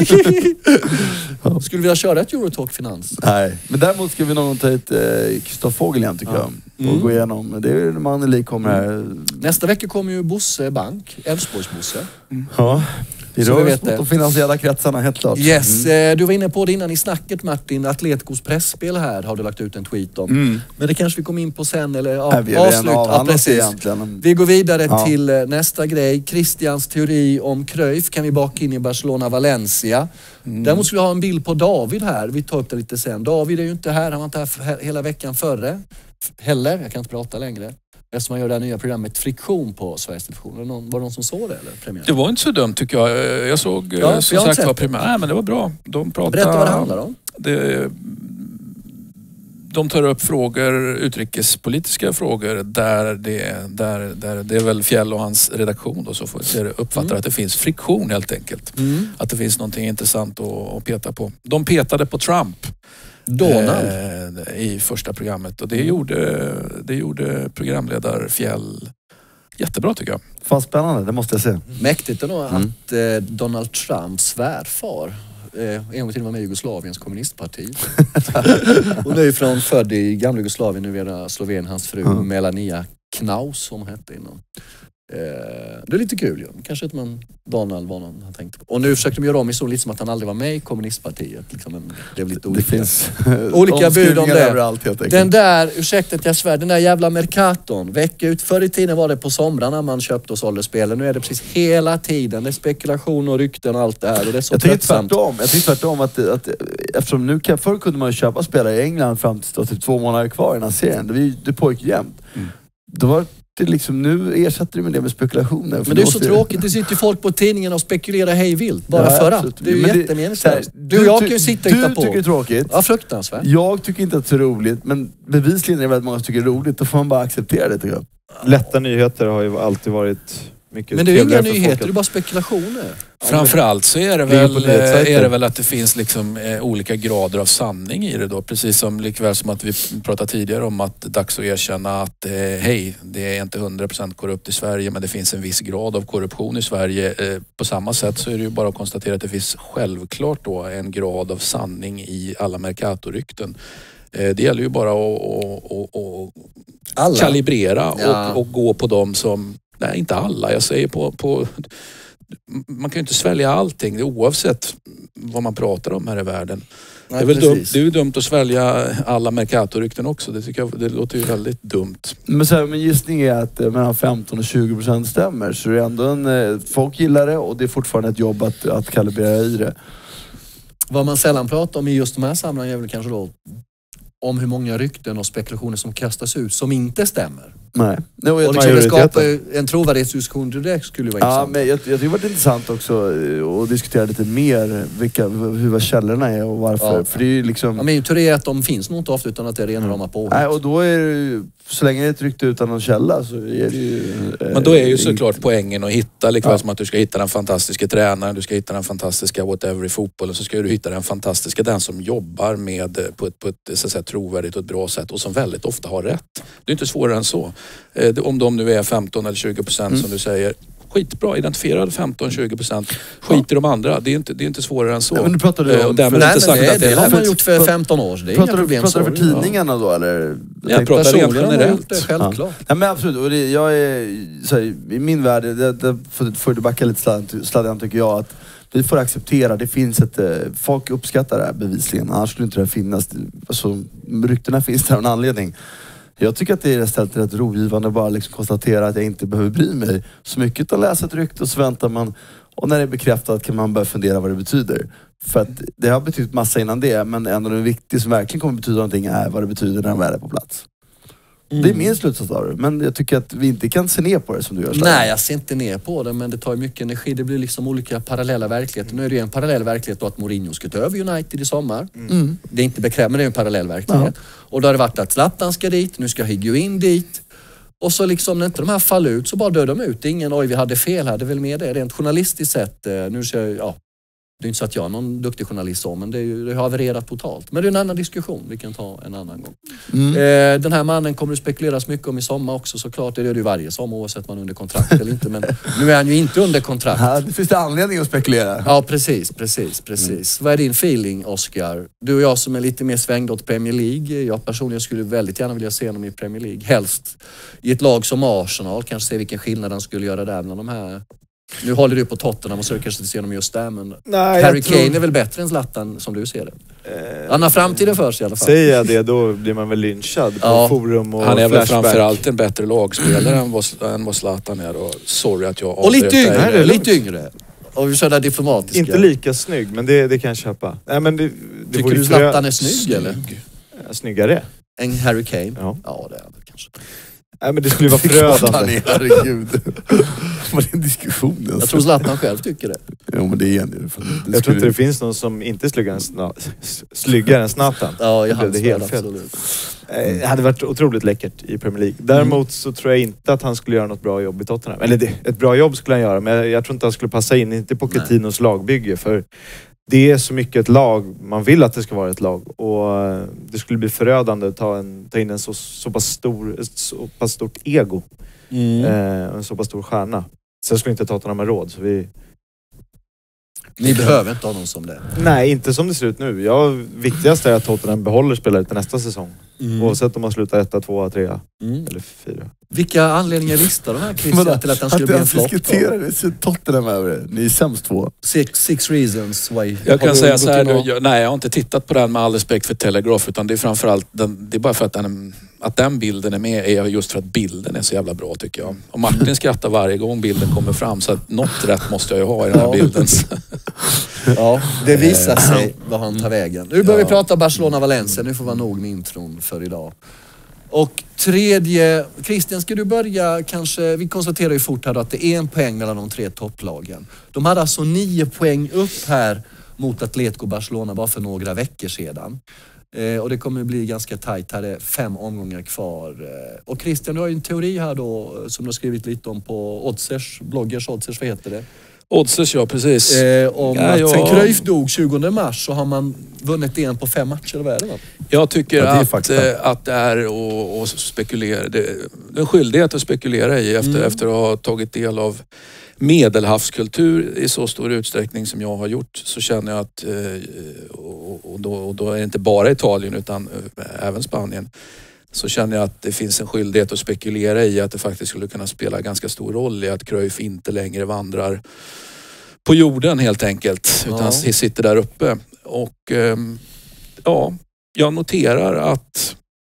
Skulle vi vilja köra ett Eurotalk Finans? Nej, men däremot ska vi nog ta hit Kristoffer Fågel igen tycker jag. Och gå igenom. Det är man kommer här. Nästa vecka kommer ju Bosse Bank, Älvsborgs Bosse. Ja. Det rör oss mot de finansiella kretsarna, helt klart. Yes, du var inne på det innan i snacket, Martin. Atleticos pressspel här har du lagt ut en tweet om. Men det kanske vi kommer in på sen, eller avslut. Vi går vidare till nästa grej. Christians teori om Cruyff kan vi baka in i Barcelona-Valencia. Däremot skulle jag ha en bild på David här. Vi tar upp det lite sen. David är ju inte här, han var inte här hela veckan förre. Heller, jag kan inte prata längre. Eftersom man gör det här nya programmet Friktion på Sveriges Television. Var det någon som såg det eller? Premiär? Det var inte så dumt tycker jag. Jag såg som sagt var premiär. Nej, men det var bra. De pratade, berätta vad det handlar om. De tar upp frågor, utrikespolitiska frågor där det är väl Fjäll och hans redaktion då, så uppfattar att det finns friktion helt enkelt. Att det finns någonting intressant att peta på. De petade på Trump. Donald. I första programmet och det gjorde programledare Fjäll jättebra tycker jag. Fan spännande, det måste jag se. Mäktigt ändå att Donald Trumps svärfar en gång till var med i Jugoslaviens kommunistparti. Hon är ju född i gamla Jugoslavien, nu är Slovenien, hans fru Melania Knaus som hette innan. Det är lite kul ju. Kanske att Donald var någon han tänkte på. Och nu försökte de göra om i så lite som att han aldrig var med i kommunistpartiet. Liksom, men det blev lite olika. Det finns olika bud om det. Överallt, helt enkelt. Den där, ursäkta att jag svär, den där jävla Mercaton. Vecka ut, förr i tiden var det på somrarna man köpte och sålde spelen. Nu är det precis hela tiden. Det är spekulation och rykten och allt det här. Och det är så jag tycker tvärtom att eftersom nu förr kunde man ju köpa spelare i England fram till typ 2 månader kvar innan serien. Det pågick jämt. Då var det liksom, nu ersätter det med spekulationer. Men det är så tråkigt. Det sitter ju folk på tidningen och spekulerar hej vilt. Bara för att. Det är ju jättemeningslöst. Du och jag kan ju sitta och hitta på. Du tycker det är tråkigt. Ja, fruktansvärt. Jag tycker inte att det är roligt. Men bevisligen är det väldigt många som tycker det är roligt. Då får man bara acceptera det, tycker jag. Lätta nyheter har ju alltid varit mycket. Men det är ju inga nyheter, det är bara spekulationer. Framförallt så är det väl att det finns liksom olika grader av sanning i det då. Precis som likväl som att vi pratade tidigare om att det är dags att erkänna att hej, det är inte 100% korrupt i Sverige, men det finns en viss grad av korruption i Sverige. På samma sätt så är det ju bara att konstatera att det finns självklart då en grad av sanning i alla Mercato-rykten. Det gäller ju bara att kalibrera och gå på dem som... Nej, inte alla. Jag säger på man kan ju inte svälja allting oavsett vad man pratar om här i världen. Nej, det är ju dumt att svälja alla Mercato-rykten också. Det tycker jag, det låter ju väldigt dumt. Men gissning är att mellan 15 och 20% stämmer. Så det är ändå folk gillar det och det är fortfarande ett jobb att kalibrera i det. Vad man sällan pratar om i just de här sammanhangen är väl kanske då om hur många rykten och spekulationer som kastas ut som inte stämmer. Nej. Och liksom det skapar en trovärdighetsdiskussion, det skulle vara intressant. Men jag tycker det var intressant också att diskutera lite mer hur källorna är och varför. Ja. För det är ju liksom... Ja, men teori är att de finns nog inte ofta utan att det är rena rama på. Nej, och då är det ju, så länge det är ett rykte utan någon källa så är det ju... Men då är ju såklart poängen att hitta, likväl som att du ska hitta den fantastiska tränaren, du ska hitta den fantastiska whatever i fotbollen, så ska du hitta den fantastiska, den som jobbar med på ett så att säga, trovärdigt och ett bra sätt och som väldigt ofta har rätt. Det är inte svårare än så. Om de nu är 15 eller 20% som du säger, skitbra, identifierade 15-20%. Skit i de andra, det är inte svårare än så. Ja, men nu pratar du om... det har man gjort för 15 år. Det är inga problem. Pratar du för tidningarna då, eller? Jag pratar rent generellt. Det, självklart. Ja, men absolut, och jag är så här, i min värld, det får du backa lite sladdan tycker jag, att vi får acceptera, det finns folk uppskattar det här bevisligen, annars skulle inte det finnas, alltså ryktena finns där av en anledning. Jag tycker att det är istället rätt rogivande att bara liksom konstatera att jag inte behöver bry mig så mycket utan läsa ett rykte och så väntar man. Och när det är bekräftat kan man börja fundera vad det betyder. För att det har betytt massa innan det, men ändå det viktiga som verkligen kommer betyda någonting är vad det betyder när de är på plats. Det är min slutsats av det, men jag tycker att vi inte kan se ner på det som du gör. Nej, jag ser inte ner på det, men det tar ju mycket energi. Det blir liksom olika parallella verkligheter. Nu är det ju en parallell verklighet då att Mourinho ska ta över United i sommar. Det är inte bekräftat, men det är en parallell verklighet. Och då har det varit att Zlatan ska dit, nu ska Higuain dit. Och så liksom när inte de här faller ut så bara dör de ut. Ingen, oj vi hade fel här, det är väl med det. Rent journalistiskt sett, nu ska jag, det är inte så att jag är någon duktig journalist så, men det har havererat totalt. Men det är en annan diskussion, vi kan ta en annan gång. Den här mannen kommer det spekuleras mycket om i sommar också, såklart. Det gör det ju varje sommar oavsett man är under kontrakt eller inte. Men nu är han ju inte under kontrakt. Ja, det finns det anledning att spekulera. Ja, precis. Vad är din feeling, Oscar? Du och jag som är lite mer svängd åt Premier League. Jag personligen skulle väldigt gärna vilja se honom i Premier League. Helst i ett lag som Arsenal. Kanske se vilken skillnad han skulle göra där bland de här Nu håller du på Tottenham och söker kanske inte se dem just där, men Nej, Harry Kane är väl bättre än Zlatan som du ser det. Han har framtiden för sig i alla fall. Säger jag det, då blir man väl lynchad på forum och han är väl Flashback. framförallt en bättre lagspelare än vad Zlatan är. Och sorry att jag och lite yngre, Nej, lite yngre. Och vi kör där diplomatiska. Inte lika snygg, men det kan jag köpa. Nej, men det tycker du Zlatan är snygg eller? Snyggare? En Harry Kane? Ja, det är han kanske. Nej, men det skulle vara förödande. Herregud. Vad är diskussionen? Jag tror Zlatan själv tycker det. Ja, men det är en. Jag tror inte det finns någon som inte slyggar än Zlatan. Ja, jag hade helt absolut. Det hade varit otroligt läckert i Premier League. Däremot så tror jag inte att han skulle göra något bra jobb i Tottenham. Eller ett bra jobb skulle han göra, men jag tror inte han skulle passa in, inte på Pocchettinos lagbygge. För det är så mycket ett lag, man vill att det ska vara ett lag. Och det skulle bli förödande att ta in en så pass stort ego. En så pass stor stjärna. Sen skulle inte Tottenham ha råd. Så Ni behöver inte ha någon som det. Nej, inte som det ser ut nu. Viktigast är att Tottenham behåller spelare till nästa säsong. Oavsett om man slutar 1, 2, 3 eller 4. Vilka anledningar listar de här Christian till att han skulle bli en flopp? Att diskutera det så Tottenham över det. Ni är sämst 2. Six reasons why. Jag kan säga så här, nej jag har inte tittat på den med all respekt för Telegraph, utan det är framförallt det är bara för att den bilden är med, är just för att bilden är så jävla bra tycker jag. Och Martin skrattar varje gång bilden kommer fram, så att något rätt måste jag ju ha i den här bilden. Ja, det visar sig vad han tar vägen. Nu börjar vi prata Barcelona-Valencia, nu får vara nog med intron för idag. Och tredje, Christian, ska du börja kanske, vi konstaterar ju fort här då att det är en poäng mellan de 3 topplagen. De hade alltså 9 poäng upp här mot Atletico Barcelona bara för några veckor sedan. Och det kommer bli ganska tajt, här är 5 omgångar kvar. Och Christian, du har ju en teori här då som du har skrivit lite om på Oddsers, bloggers Oddsers, vad heter det? Oddsers, ja precis. Att sen Cruyff dog 20 mars så har man vunnit en på 5 matcher, eller vad är det va? Jag tycker att det är att spekulera. Det är en skyldighet att spekulera i efter att ha tagit del av medelhavskultur i så stor utsträckning som jag har gjort, så känner jag att, och då är det inte bara Italien utan även Spanien, så känner jag att det finns en skyldighet att spekulera i att det faktiskt skulle kunna spela ganska stor roll i att Cruyff inte längre vandrar på jorden helt enkelt, utan sitter där uppe. Och jag noterar att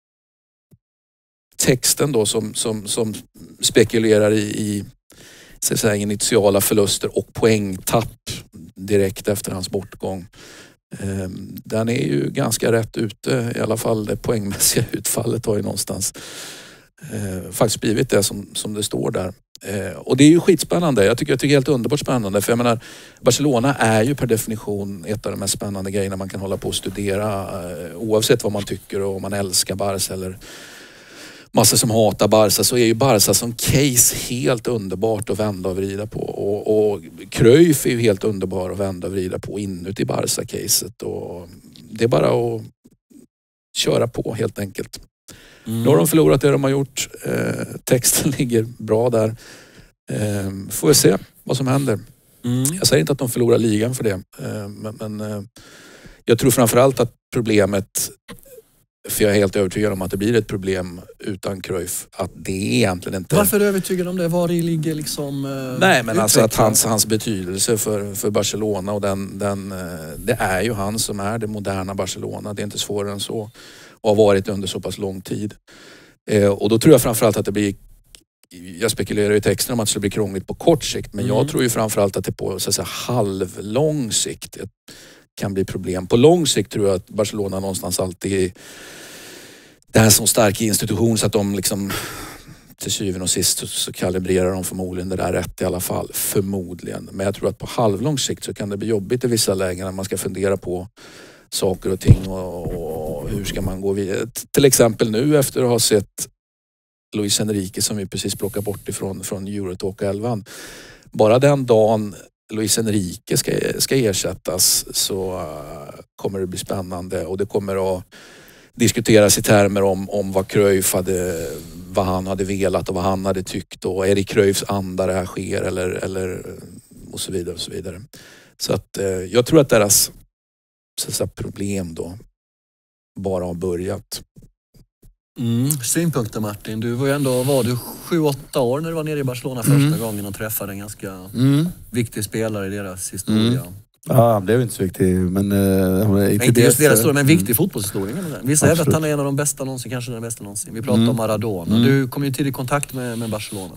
texten då som spekulerar i så att säga, initiala förluster och poängtapp direkt efter hans bortgång. Den är ju ganska rätt ute, i alla fall det poängmässiga utfallet har ju någonstans faktiskt blivit det som det står där. Och det är ju skitspännande. Jag tycker det är helt underbart spännande, för jag menar, Barcelona är ju per definition ett av de mest spännande grejerna man kan hålla på och studera, oavsett vad man tycker och om man älskar Barca eller massor som hatar Barca, så är ju Barca som case helt underbart att vända och vrida på. Och Cruyff är ju helt underbar att vända och vrida på inuti Barca-caset. Och det är bara att köra på helt enkelt. Nu har de förlorat det de har gjort. Texten ligger bra där. Får vi se vad som händer. Jag säger inte att de förlorar ligan för det. Men jag tror framförallt att problemet, för jag är helt övertygad om att det blir ett problem utan Cruyff, att det är egentligen inte... Varför är du övertygad om det? Var i ligger liksom... Nej, men alltså att hans betydelse för Barcelona och det är ju han som är det moderna Barcelona. Det är inte svårare än så. Och har varit under så pass lång tid. Och då tror jag framförallt att det blir... Jag spekulerar i texten om att det skulle bli krångligt på kort sikt, men jag tror ju framförallt att det på så att säga, halvlång sikt kan bli problem. På lång sikt tror jag att Barcelona någonstans alltid det här är en så stark institution så att de liksom till syvende och sist så kalibrerar de förmodligen det där rätt i alla fall. Förmodligen. Men jag tror att på halvlång sikt så kan det bli jobbigt i vissa lägen när man ska fundera på saker och ting och hur ska man gå vidare. Till exempel nu efter att ha sett Luis Enrique som vi precis plockar bort från Eurotalk 11. Bara den dagen Luis Enrique ska ersättas så kommer det bli spännande, och det kommer att diskuteras i termer om vad Cruyff vad han hade velat och vad han hade tyckt, och är det Cruyffs anda det här sker eller och så vidare och så vidare. Så att jag tror att deras så att säga, problem då bara har börjat. Synpunkter Martin. Du var ju ändå 7-8 år när du var nere i Barcelona första gången och träffade en ganska viktig spelare i deras historia. Ja, han blev inte så viktig, men... inte just deras historia, men viktig fotbollshistoria. Vissa hävdar att han är en av de bästa någonsin, kanske den bästa någonsin. Vi pratar om Maradona. Du kom ju tidigt i kontakt med Barcelona.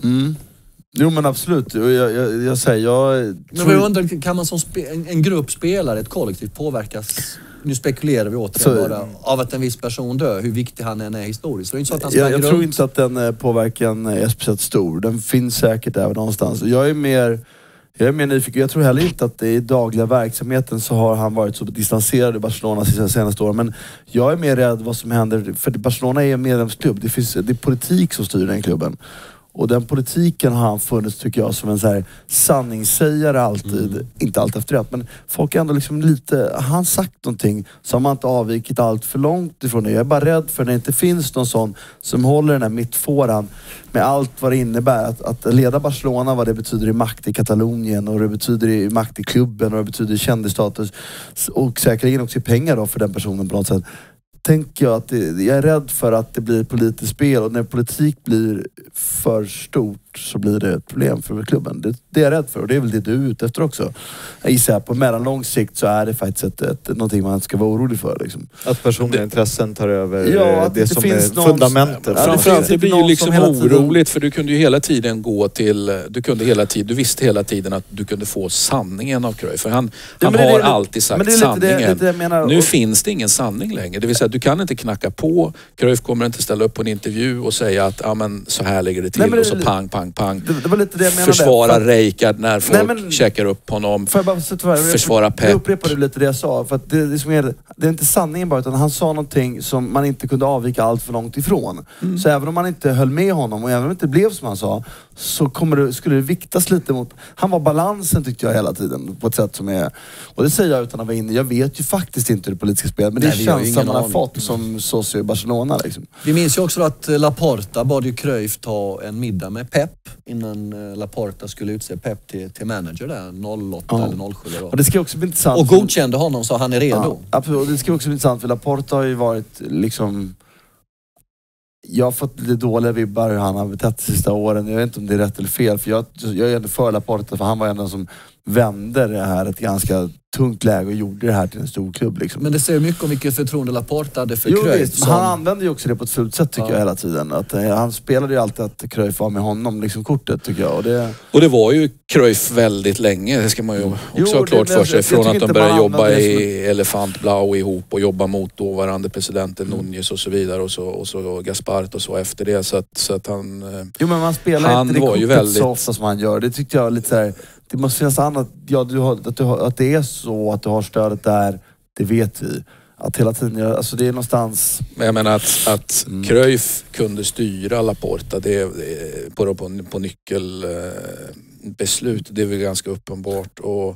Jo, men absolut. Jag säger... Men jag undrar, kan man som en grupp spelare, ett kollektiv, påverkas... Nu spekulerar vi återigen bara av att en viss person dör, hur viktig han än är historiskt. Så det är inte så att han jag tror inte att den påverkan är speciellt stor. Den finns säkert även någonstans. Jag är mer nyfiken. Jag tror heller inte att i dagliga verksamheten så har han varit så distanserad i Barcelona senaste åren. Men jag är mer rädd vad som händer. För Barcelona är en medlemsklubb. Det är politik som styr den klubben. Och den politiken har han funnits, tycker jag, som en så här sanningssägare alltid. Inte allt efter rätt, men folk är ändå liksom lite... Har han sagt någonting så har man inte avvikit allt för långt ifrån det. Jag är bara rädd för när det inte finns någon sån som håller den här mittfåran med allt vad det innebär. Att leda Barcelona, vad det betyder i makt i Katalonien och det betyder i makt i klubben och det betyder i kändisstatus och säkerligen också i pengar då för den personen på något sätt. Tänker jag att jag är rädd för att det blir politiskt spel och när politik blir för stort så blir det ett problem för klubben. Det är jag rädd för och det är väl det du är ute efter också. Jag gissar att på mellanlång sikt så är det faktiskt någonting man ska vara orolig för. Liksom. Att personliga intressen tar över det som är fundamentet. Framförallt det blir ju liksom oroligt för du kunde ju hela tiden gå till... Du visste hela tiden att du kunde få sanningen av Cruyff. För han har alltid sagt sanningen. Nu finns det ingen sanning längre. Det vill säga att du kan inte knacka på. Cruyff kommer inte ställa upp på en intervju och säga att så här ligger det till och så pang. Det var lite det jag menade. Försvara Rijkaard när folk checkar upp honom. Försvara Pep. Jag upprepade lite det jag sa. För att det är inte sanningen bara, utan han sa någonting som man inte kunde avvika allt för långt ifrån. Så även om man inte höll med honom och även om det inte blev som han sa, så skulle det viktas lite mot... Han var balansen, tyckte jag, hela tiden. På ett sätt som är... Och det säger jag utan att vara inne. Jag vet ju faktiskt inte hur det politiska spelet, men det är känslan man har fått som socio i Barcelona. Liksom. Vi minns ju också att Laporta bad ju Cruyff ta en middag med Pep innan Laporta skulle utse Pep till manager där, 08 eller 07. Och det ska också bli intressant. Och godkände honom, så han är redo. Ja, absolut. Och det ska också bli intressant, för Laporta har ju varit liksom... Jag har fått lite dåliga vibbar hur han har betett de sista åren. Jag vet inte om det är rätt eller fel, för jag är ändå för Laporta, för han var ändå som vände det här ett ganska tungt läge och gjorde det här till en stor klubb. Liksom. Men det säger mycket om vilket förtroende Laporta hade för Cruyff. Som... Han använde ju också det på ett fult sätt, tycker jag, hela tiden. Att, han spelade ju alltid att Cruyff var med honom, liksom kortet, tycker jag. Och det var ju Cruyff väldigt länge, det ska man ju också ha klart för sig. Från att de började jobba i Elefant Blau ihop och jobba mot dåvarande presidenten Núñez och så vidare. Och så Gaspart och så efter det. Så att han... Jo, men man spelar inte det kortet väldigt... så ofta som han gör. Det tyckte jag lite så här... Det måste finnas annat. Ja, att det är så att du har stödet där, det vet vi. Att hela tiden, alltså det är någonstans... Men jag menar att Cruyff kunde styra Laporta på nyckelbeslut, det är väl ganska uppenbart. Och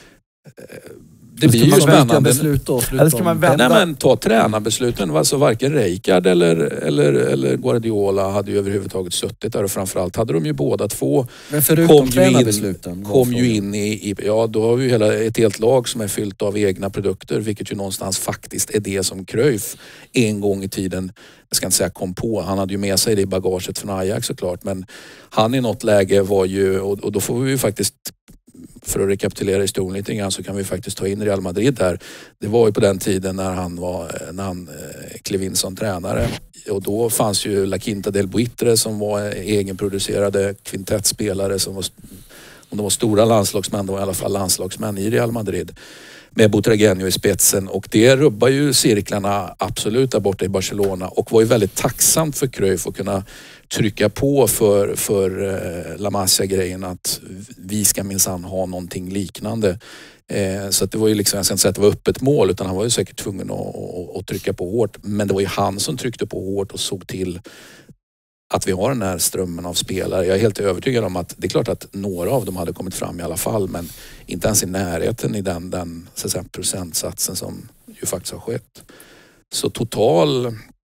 det blir ju spännande. Eller ska man vända? Nej, men ta tränarbesluten. Alltså varken Rijkaard eller Guardiola hade ju överhuvudtaget suttit där, och framförallt hade de ju båda två. Men förutom tränarbesluten kom ju in i då har vi ju ett helt lag som är fyllt av egna produkter, vilket ju någonstans faktiskt är det som Cruyff en gång i tiden, jag ska inte säga kom på, han hade ju med sig det i bagaget från Ajax såklart, men han i något läge var ju, och då får vi ju faktiskt, för att rekapitulera historien lite grann, så kan vi faktiskt ta in Real Madrid där. Det var ju på den tiden när han klev in som tränare. Och då fanns ju La Quinta del Buitre som var egenproducerade kvintettspelare som var, om de var stora landslagsmän, de var i alla fall landslagsmän i Real Madrid. Med Butragueño i spetsen, och det rubbar ju cirklarna absolut där borta i Barcelona, och var ju väldigt tacksamt för Cruyff att kunna trycka på för La Masia-grejen att vi ska minsann ha någonting liknande. Så att det var ju liksom, jag ska inte säga att det var öppet mål, utan han var ju säkert tvungen att trycka på hårt. Men det var ju han som tryckte på hårt och såg till att vi har den här strömmen av spelare. Jag är helt övertygad om att det är klart att några av dem hade kommit fram i alla fall, men inte ens i närheten i den så att säga, procentsatsen som ju faktiskt har skett. Så total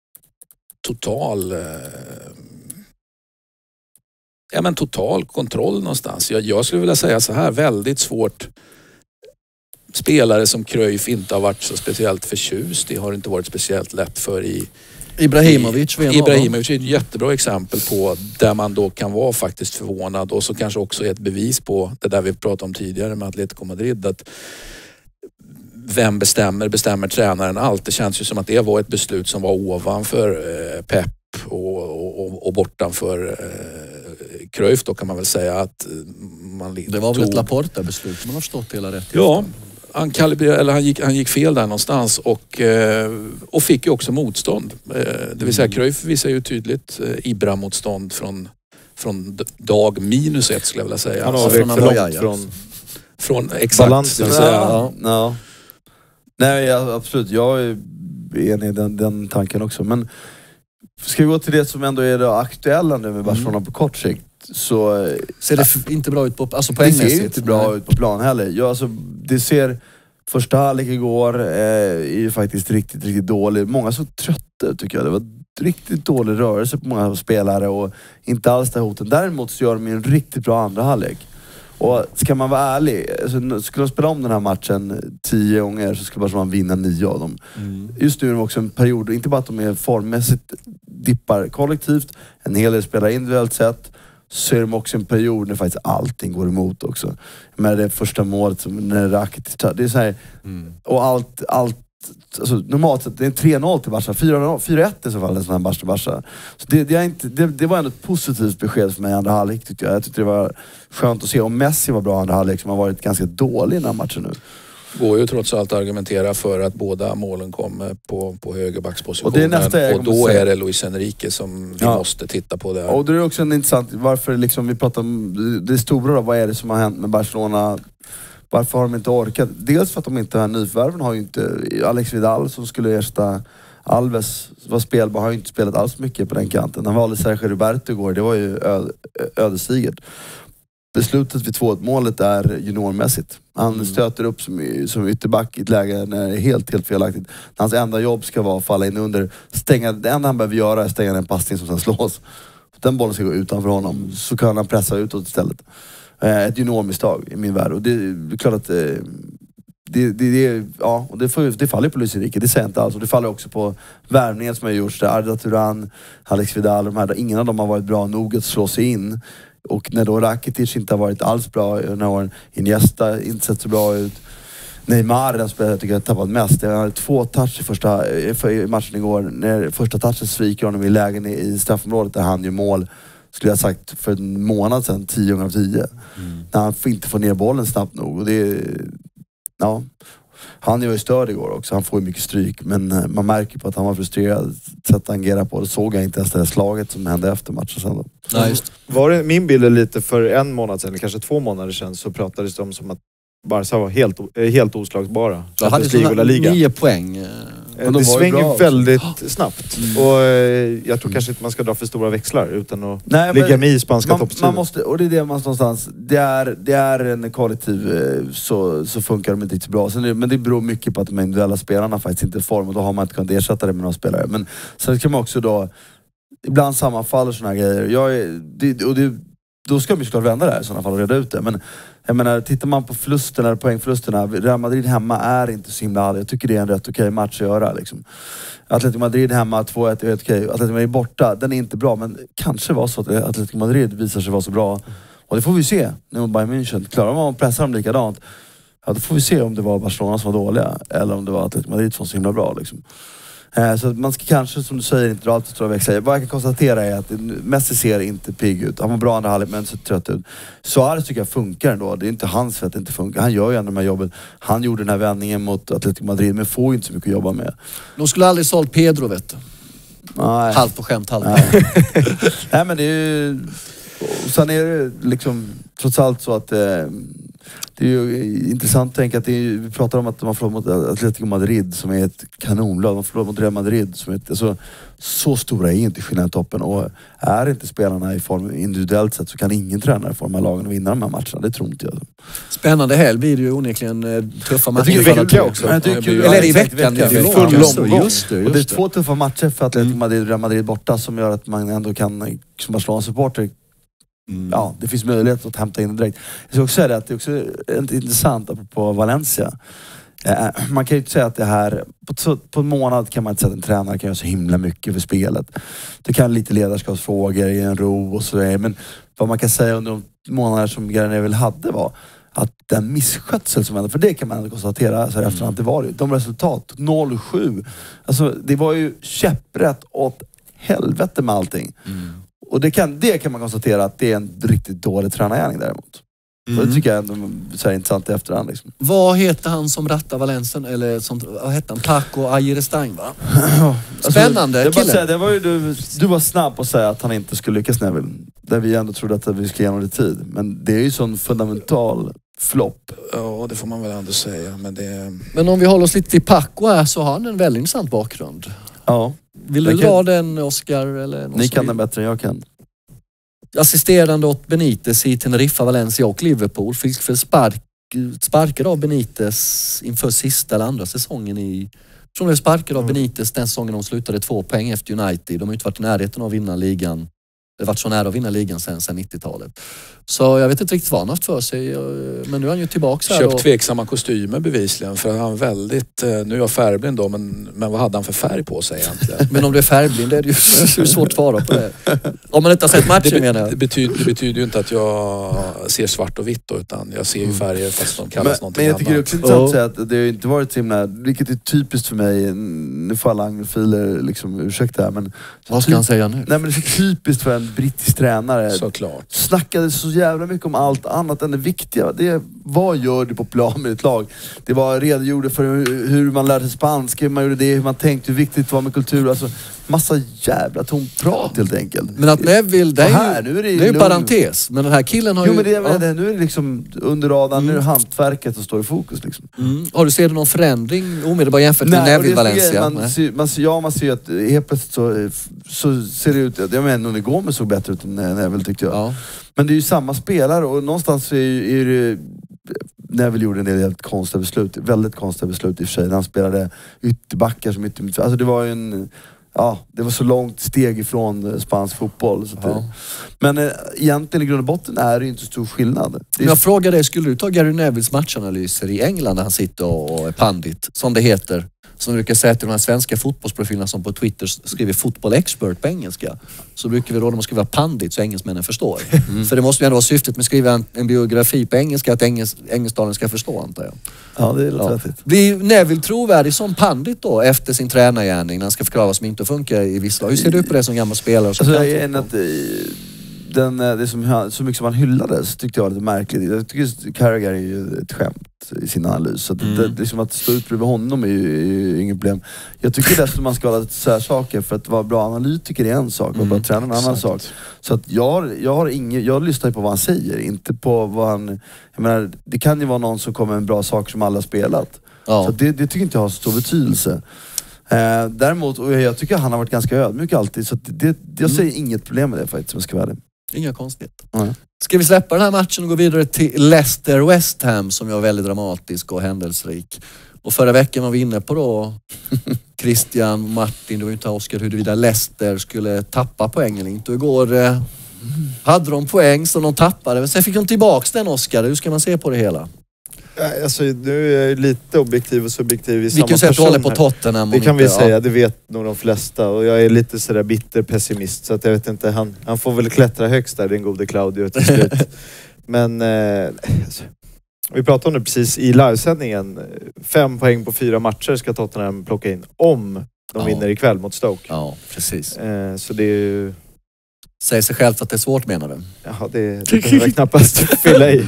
kontroll någonstans. Jag skulle vilja säga så här, väldigt svårt. Spelare som Cruyff inte har varit så speciellt förtjust i, har inte varit speciellt lätt för Ibrahimovic är ett jättebra exempel på där man då kan vara faktiskt förvånad och så kanske också är ett bevis på det där vi pratade om tidigare med Atletico Madrid, att vem bestämmer tränaren allt. Det känns ju som att det var ett beslut som var ovanför Pep och bortanför Cruyff då, kan man väl säga att man det var väl ett Laporta-beslut, man har förstått hela rätt. Ja, han gick fel där någonstans och fick ju också motstånd. Det vill säga Cruyff visar ju tydligt Ibra-motstånd från dag -1 skulle jag vilja säga. Han har för långt från exakt. Balansen. Ja. Nej, absolut. Jag är enig i den tanken också. Men ska vi gå till det som ändå är det aktuella nu med Barcelona på kort sikt, så ser det inte bra ut på det ser inte bra ut på plan heller. Ja, alltså, det ser första halvlek igår är ju faktiskt riktigt dålig. Många så trötta tycker jag. Det var riktigt dålig rörelse på många spelare och inte alls det hoten. Däremot så gör de ju en riktigt bra andra halvlek. Och ska man vara ärlig, alltså, skulle de spela om den här matchen 10 gånger så skulle Barcelona vinna 9 av dem. Just nu är det också en period, inte bara att de är formmässigt dippar kollektivt, en hel del spelar individuellt sett, så är de också en period när faktiskt allting går emot också. Med det första målet som när Rakitic, det är så här, och allt alltså, normalt sett det är 3-0 till Barca, 4-1 i så fall en sån här Barca. Så det var ändå ett positivt besked för mig i andra halvlek tyckte jag. Jag tyckte det var skönt att se. Och Messi var bra i andra halvlek som har varit ganska dålig i den här matchen nu. Går ju trots allt att argumentera för att båda målen kommer på högerbackspositionen. Och då är det Luis Enrique som vi måste titta på där. Och det är också en intressant, varför liksom vi pratar om det stora då, vad är det som har hänt med Barcelona? Varför har de inte orkat? Dels för att de inte har nyförvärven, har ju inte Alex Vidal som skulle ersätta Alves, var spelbar, har ju inte spelat alls mycket på den kanten. Han valde Sergio Roberto igår, det var ju ödesdigert. Beslutet vid 2-målet är juniormässigt. Han stöter upp som ytterback i ett läge när det är helt felaktigt. Hans enda jobb ska vara att falla in under, det enda han behöver göra är stänga den passning som sen slås. Den bollen ska gå utanför honom, så kan han pressa utåt istället. Ett juniormisstag i min värld. Och det är klart att det faller på Luis Enrique, det säger jag inte alls. Och det faller också på värvningen som har gjorts där. Arda Turan, Alex Vidal, de här, ingen av dem har varit bra nog att slå sig in. Och när då Rakitic inte har varit alls bra, när Iniesta inte sett så bra ut. Neymar, den spelare jag tycker jag tappat mest. Han hade 2 touch i matchen igår. När första touchen sviker honom i lägen i straffområdet där han gör mål. Skulle jag sagt för en månad sedan 10 gånger av 10. När han inte får ner bollen snabbt nog. Och det, han var ju störd igår också. Han får ju mycket stryk. Men man märker på att han var frustrerad. Sätt att agera på det såg jag inte ens det här slaget som hände efter matchen sen. Nej, just. Var det min bild lite för en månad sedan, eller kanske 2 månader sedan, så pratades det om som att Barca var helt oslagbara. Jag hade sådana 9 poäng. Men det svänger väldigt snabbt. Och jag tror kanske inte man ska dra för stora växlar utan att ligga med i spanska toppsidan. Och det är det man någonstans, det är en kollektiv, så funkar de inte riktigt bra. Men det beror mycket på att de individuella spelarna faktiskt inte är i form, och då har man inte kunnat ersätta det med några spelare. Men sen kan man också då ibland sammanfaller såna här grejer. Då ska man såklart vända det här i sådana fall och reda ut det. Men jag menar, tittar man på förlusterna, poängförlusterna, Real Madrid hemma är inte så himla all. Jag tycker det är en rätt okej match att göra liksom. Atletico Madrid hemma 2-1 är helt okej. Atletico Madrid borta, den är inte bra, men kanske var så att Atletico Madrid visar sig vara så bra. Och det får vi se nu mot Bayern München. Klarar man att pressa dem likadant, ja, då får vi se om det var Barcelona som var dåliga eller om det var Atletico Madrid som var så himla bra liksom. Så man ska kanske, som du säger, inte dra allt för stora växlar. Vad jag kan konstatera är att Messi ser inte pigg ut. Han var bra andra halvlek men så trött ut. Suarez tycker jag funkar ändå. Det är inte hans för att det inte funkar. Han gör ju ändå de här jobben. Han gjorde den här vändningen mot Atletico Madrid men får ju inte så mycket att jobba med. De skulle aldrig sålt Pedro, vet du. Nej. Halvt på skämt, halvt. Nej men det är ju... Och sen är det liksom trots allt så att det är ju intressant att tänka att vi pratar om att de har förlorat mot Atletico Madrid som är ett kanonlag. De har förlorat mot Real Madrid som är alltså, så stora är inte skillnaden i toppen, och är inte spelarna i form individuellt sett så kan ingen tränare i form av lagen vinna de här matcherna. Det tror inte jag. Spännande helg blir det ju onekligen, tuffa matcher. Jag tycker det är också. Eller i veckan. Det är full omgång. Och det är 2 tuffa matcher för Atletico Madrid och Real Madrid borta som gör att man ändå kan som Barcelona-supporter ja, det finns möjlighet att hämta in direkt. Jag ska också säga det att det är också intressant apropå Valencia. Man kan ju inte säga att det här... På en månad kan man inte säga att en tränare kan göra så himla mycket för spelet. Det kan lite ledarskapsfrågor i en ro och sådär. Men vad man kan säga under de månader som Graneville hade var att den misskötsel som hände, för det kan man ändå konstatera så här efterhand, det var det. De resultat, 0-7. Alltså det var ju käpprätt åt helvete med allting. Och det kan man konstatera att det är en riktigt dålig tränargärning däremot. Och det tycker jag ändå är intressant i efterhand. Liksom. Vad heter han som rattar Valensen? Eller som, vad heter han? Taco Ajerestein, va? Spännande alltså, kille. Det var ju du var snabb på att säga att han inte skulle lyckas Neville. Där vi ändå trodde att vi skulle ge honom tid. Men det är ju sån fundamental flopp. Ja, det får man väl ändå säga. Men om vi håller oss lite till Paco här, så har han en väldigt intressant bakgrund. Ja. Vill du dra den, Oscar? Eller ni kan den bättre än jag kan. Assisterande åt Benitez i Teneriffa, Valencia och Liverpool. Fick för sparkad av Benitez inför sista eller andra säsongen i... Från det sparkade av Benitez den säsongen de slutade 2 poäng efter United. De har inte varit i närheten av att vinna ligan. Det har varit så nära att vinna ligan sen 90-talet. Så jag vet inte riktigt vad han haft för sig. Men nu är han ju tillbaka här. Köpt tveksamma kostymer bevisligen. För han väldigt... Nu är jag färgblind då, men vad hade han för färg på sig egentligen? Men om du är färgblind, det är ju svårt att svara på det. Om man inte har sett matchen menar jag. Det betyder ju inte att jag ser svart och vitt då, utan jag ser ju färger fast de kallas någonting annat. Men jag tycker det är också intressant att säga att det har inte varit så himla... Vilket är typiskt för mig. Nu får alla anglofiler liksom ursäkta här, men... Vad ska han säga nu? Nej, men det är så typiskt för en brittisk tränare. Såklart. Snackade så jävla mycket om allt annat än det viktiga. Det vad gör du på plan med ett lag? Det var redogjorde för hur man lärde sig spanska, hur man gjorde det, hur man tänkte, hur viktigt det var med kultur. Alltså massa jävla tomt prat helt enkelt. Men att Neville, det är ju en parentes. Men den här killen har ju... Men nu är det liksom under radarn, nu är det hantverket som står i fokus liksom. Har du sett någon förändring omedelbart jämfört med Neville Valencia? Man ser ju att helt plötsligt så ser det ut... Jag menar, när det går med så bättre ut än Neville tyckte jag. Ja. Men det är ju samma spelare och någonstans är det... Neville gjorde en del helt konstiga beslut. Väldigt konstiga beslut i och för sig. Han spelade ytterbackar som alltså det var ju en... Ja, det var så långt steg ifrån spansk fotboll. Så det, men egentligen i grund och botten är det ju inte så stor skillnad. Jag frågar dig, skulle du ta Gary Nevilles matchanalyser i England när han sitter och är pandit, som det heter? Som vi brukar säga till de här svenska fotbollsprofilerna som på Twitter skriver football expert på engelska. Så brukar vi då, de ska vara pandit så engelsmännen förstår. För det måste ju ändå vara syftet med att skriva en biografi på engelska, att engelsktalaren ska förstå, antar jag. Ja, det är lite rättigt. Blir Neville trovärdig som pandit då efter sin tränargärning när han ska förklara vad som inte funkar i vissa? Hur ser du på det som gammal spelare? Som det som så mycket som han hyllades tyckte jag var lite märkligt. Jag tycker Carragher är ju ett skämt i sin analys. Så det liksom att stå ut bredvid honom är ju inget problem. Jag tycker dessutom man ska ha så här saker, för att vara bra analytiker är en sak och bara träna en annan sak. Så att jag lyssnar på vad han säger, inte på vad han... Jag menar, det kan ju vara någon som kommer med en bra sak som alla har spelat. Ja. Så det tycker inte jag har så stor betydelse. Däremot, och jag tycker han har varit ganska ödmjuk alltid, så jag ser inget problem med det faktiskt, om jag ska vara det. Inga konstigt. Ska vi släppa den här matchen och gå vidare till Leicester-West Ham som var väldigt dramatisk och händelserik. Och förra veckan var vi inne på då Christian, Martin, du var inte Oscar, huruvida Leicester skulle tappa poäng eller inte. Och igår hade de poäng som de tappade. Men sen fick de tillbaka den, Oscar. Hur ska man se på det hela? Alltså, nu är jag lite objektiv och subjektiv i samma person. Vilken sätt du håller på Tottenham? Det kan vi säga, det vet nog de flesta. Och jag är lite sådär bitter pessimist. Så att jag vet inte, han får väl klättra högst där, den gode Claudio till slut. Men alltså, vi pratade om det precis i livesändningen. 5 poäng på 4 matcher ska Tottenham plocka in om de vinner ikväll mot Stoke. Ja, precis. Så det är ju... Säger sig själv att det är svårt, menar du? Ja, det kan jag knappast fylla i.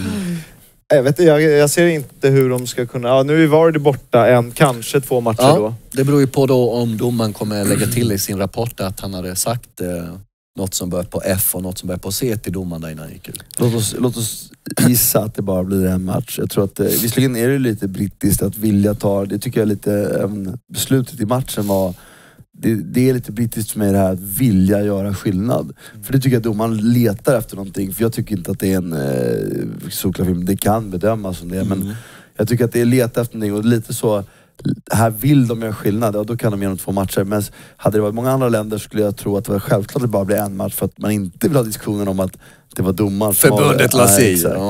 Jag ser inte hur de ska kunna... Ja, nu var det borta kanske 2 matcher då. Det beror ju på då om domaren kommer lägga till i sin rapport att han hade sagt något som börjar på F och något som börjar på C till domaren där innan han gick ut. Låt oss gissa att det bara blir en match. Jag tror att visserligen är det lite brittiskt att vilja ta... Det tycker jag lite... beslutet i matchen var... Det är lite brittiskt för mig det här att vilja göra skillnad. För det tycker jag att domaren letar efter någonting. För jag tycker inte att det är en solklar film. Det kan bedömas som det. Men jag tycker att det är leta efter någonting. Och lite så, här vill de göra skillnad. Och då kan de göra 2 matcher. Men hade det varit många andra länder skulle jag tro att det var självklart att det bara blir en match. För att man inte vill ha diskussionen om att det var domaren som förbundet Lassie. Ja.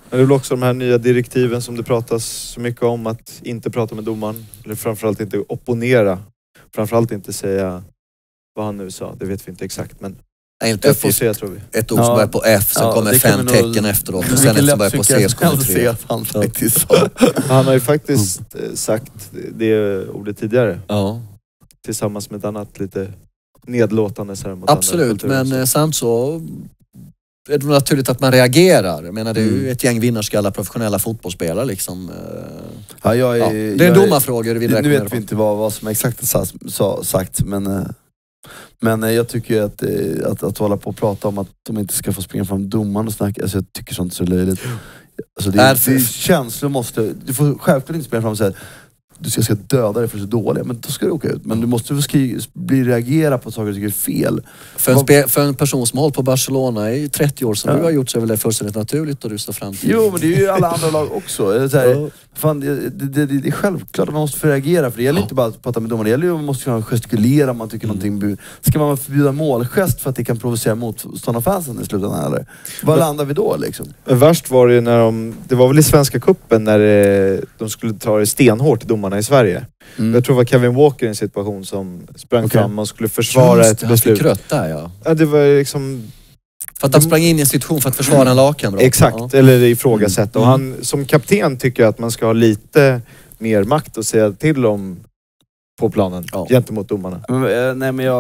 Men det är väl också de här nya direktiven som det pratas så mycket om, att inte prata med domaren. Eller framförallt inte opponera. Framförallt inte säga vad han nu sa. Det vet vi inte exakt, men FOC tror vi. Ett ord som börjar på F, sen kommer 5 tecken efteråt. Och sen ett som börjar på C, så kommer 3. Han har ju faktiskt sagt det ordet tidigare. Ja. Tillsammans med ett annat lite nedlåtande. Absolut, men samt så är det naturligt att man reagerar. Jag menar, det är ju ett gäng vinnarskalla professionella fotbollsspelare liksom. Ja, det är en domarfråga. Nu vet vi inte vad som exakt sagt, men jag tycker att hålla på och prata om att de inte ska få springa fram domaren och snacka, alltså jag tycker sånt är så löjligt. Alltså det är känslor måste, du får självklart inte springa fram och säga du ska döda dig för att du är så dålig, men då ska du åka ut. Men du måste reagera på saker du tycker är fel. För en person som har hållit på Barcelona i 30 år som du har gjort, så är väl det fullständigt naturligt att du står fram till. Jo, men det är ju alla andra lag också. Det är självklart att man måste reagera, för det gäller inte bara att prata med domaren. Det gäller ju att man måste gestikulera om man tycker någonting. Ska man förbjuda målgest för att det kan provocera motståndarfansen i slutändan, eller? Vad landar vi då liksom? Värst var det ju när det var väl i Svenska cupen när de skulle ta det stenhårt till domarna i Sverige. Jag tror det var Kevin Walker i en situation som sprang fram och skulle försvara ett beslut. Han fick rött där, ja, det var liksom... För att han sprang in i en situation för att försvara en lagkamrat. Exakt, eller ifrågasätta. Och han som kapten tycker att man ska ha lite mer makt att säga till om på planen gentemot domarna. Nej, men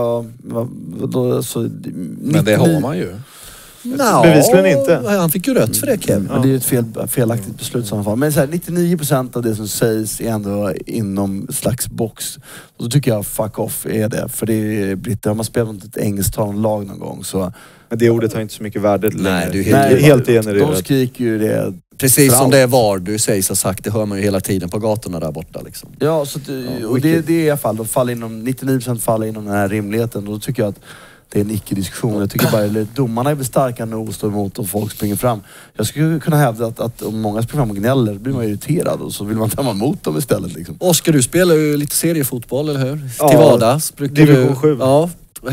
men det har man ju. Bevisligen inte. Han fick ju rött för det, Kevin. Men det är ju ett felaktigt beslut i alla fall. Men så här, 99% av det som sägs är ändå inom slags box. Och då tycker jag fuck off är det. För det är britter. Har man spelat mot ett engelsktalande lag någon gång så... Men det ordet har inte så mycket värde. Nej, det är helt genererat. De skriker ju det. Precis som det är VAR du sägs ha sagt. Det hör man ju hela tiden på gatorna där borta liksom. Ja, så och det är i alla fall. De faller inom, 99% faller inom den här rimligheten. Och då tycker jag att det är en icke-diskussion. Jag tycker bara att domarna är väl starka nog att stå emot och folk springer fram. Jag skulle kunna hävda att om många springer fram och gnäller blir man irriterad och så vill man ta emot dem istället. Liksom. Oskar, du spelar ju lite seriefotboll, eller hur? Till vardags. Division 7. Ja,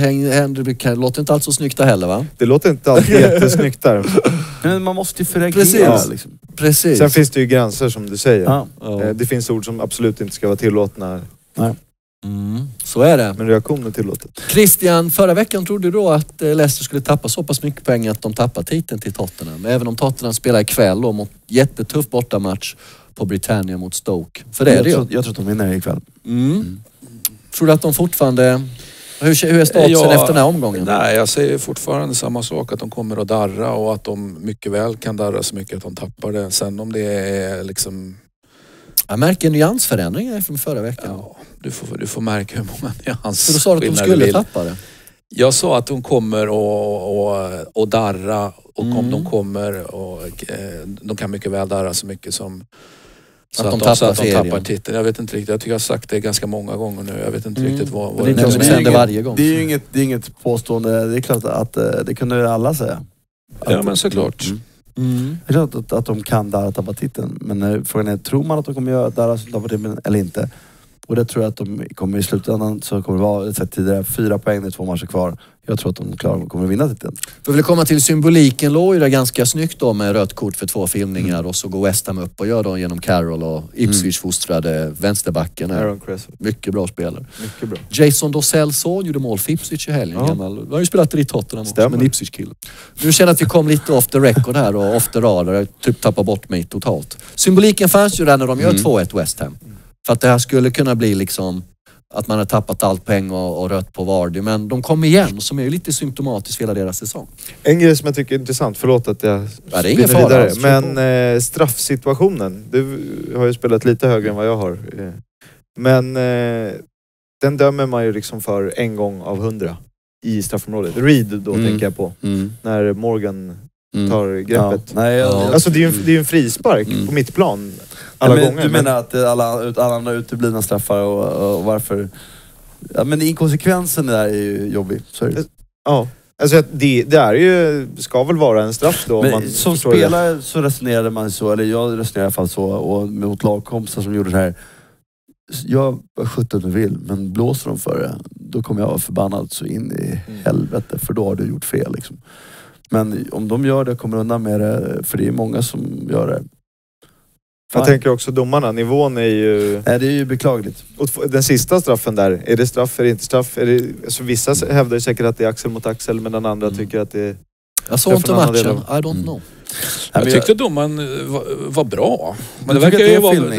det låter inte alls så snyggt där heller, va? Det låter inte alltid jättesnyggt där. Men man måste ju reagera. Precis. Sen finns det ju gränser som du säger. Ja. Det finns ord som absolut inte ska vara tillåtna. Nej. Så är det. Men reaktion är tillåtet. Christian, förra veckan trodde du då att Leicester skulle tappa så pass mycket poäng att de tappar titeln till Tottenham. Även om Tottenham spelar ikväll då mot jättetuff bortamatch på Britannia mot Stoke. För det är det ju. Jag tror att de vinner ikväll. Tror du att de fortfarande... Hur är statusen efter den här omgången? Nej, jag säger fortfarande samma sak. Att de kommer att darra och att de mycket väl kan darra så mycket att de tappar det. Sen om det är liksom... Jag märker en nyansförändring från förra veckan. Ja, du får märka hur många nyansskillnader. Så du sa att de skulle tappa det? Jag sa att de kommer att darra och om de kommer och de kan mycket väl darra så mycket som så att de tappar titeln. Jag vet inte riktigt. Jag tycker jag har sagt det ganska många gånger nu. Jag vet inte riktigt vad det är. Varje gång. Det är ju inget påstående. Det är klart att det kunde alla säga. Ja, men såklart. Det är klart att de kan darra tappa titeln. Men frågan är, tror man att de kommer göra darra tappa titeln eller inte? Och det tror jag att de kommer i slutändan, så kommer det vara sett tidigare 4 poäng när 2 matcher kvar. Jag tror att de kommer att vinna titeln. För vi komma till symboliken, låg ju det ganska snyggt då med rött kort för 2 filmningar och så går West Ham upp och gör då genom Carroll och Ipswich fostrade vänsterbacken. Mycket bra spelare. Mycket bra. Jason Dosselson gjorde mål för Ipswich i helgen. Han har ju spelat i Tottenham också, men Ipswich-kille. Nu känner att vi kom lite off the record här och off the radar. Jag typ tappar bort mig totalt. Symboliken fanns ju där när de gör 2-1 West Ham. För att det här skulle kunna bli liksom att man har tappat allt poäng och rött på Vardy. Men de kom igen, som är ju lite symptomatiskt för hela deras säsong. En grej som jag tycker är intressant, förlåt att jag det är ingen fara alls, men straffsituationen, du har ju spelat lite högre än vad jag har. Men den dömer man ju liksom för 1 gång av 100 i straffområdet. Reed då tänker jag på. När Morgan tar greppet. Alltså det är ju en frispark på mitt plan. Gånger, du menar att alla uteblivna straffar och varför? Ja, men inkonsekvensen där är ju jobbig. Sorry. Ja, alltså det är ju, ska väl vara en straff då. Men man som spelare så resonerade man så, eller jag resonerade i alla fall så, och mot lagkompisar som gjorde det här. Jag var 17 vill, men blåser de för det, då kommer jag vara förbannad så in i helvete, för då har du gjort fel liksom. Men om de gör det kommer undan med det, för det är många som gör det. Jag tänker också domarna, nivån är ju... Nej, det är ju beklagligt. Och den sista straffen där, är det straff, är det inte straff? Är det... Alltså, vissa hävdar ju säkert att det är axel mot axel, men den andra tycker att det är... Jag såg inte matchen, I don't know. Jag tyckte domaren var bra. Men det verkar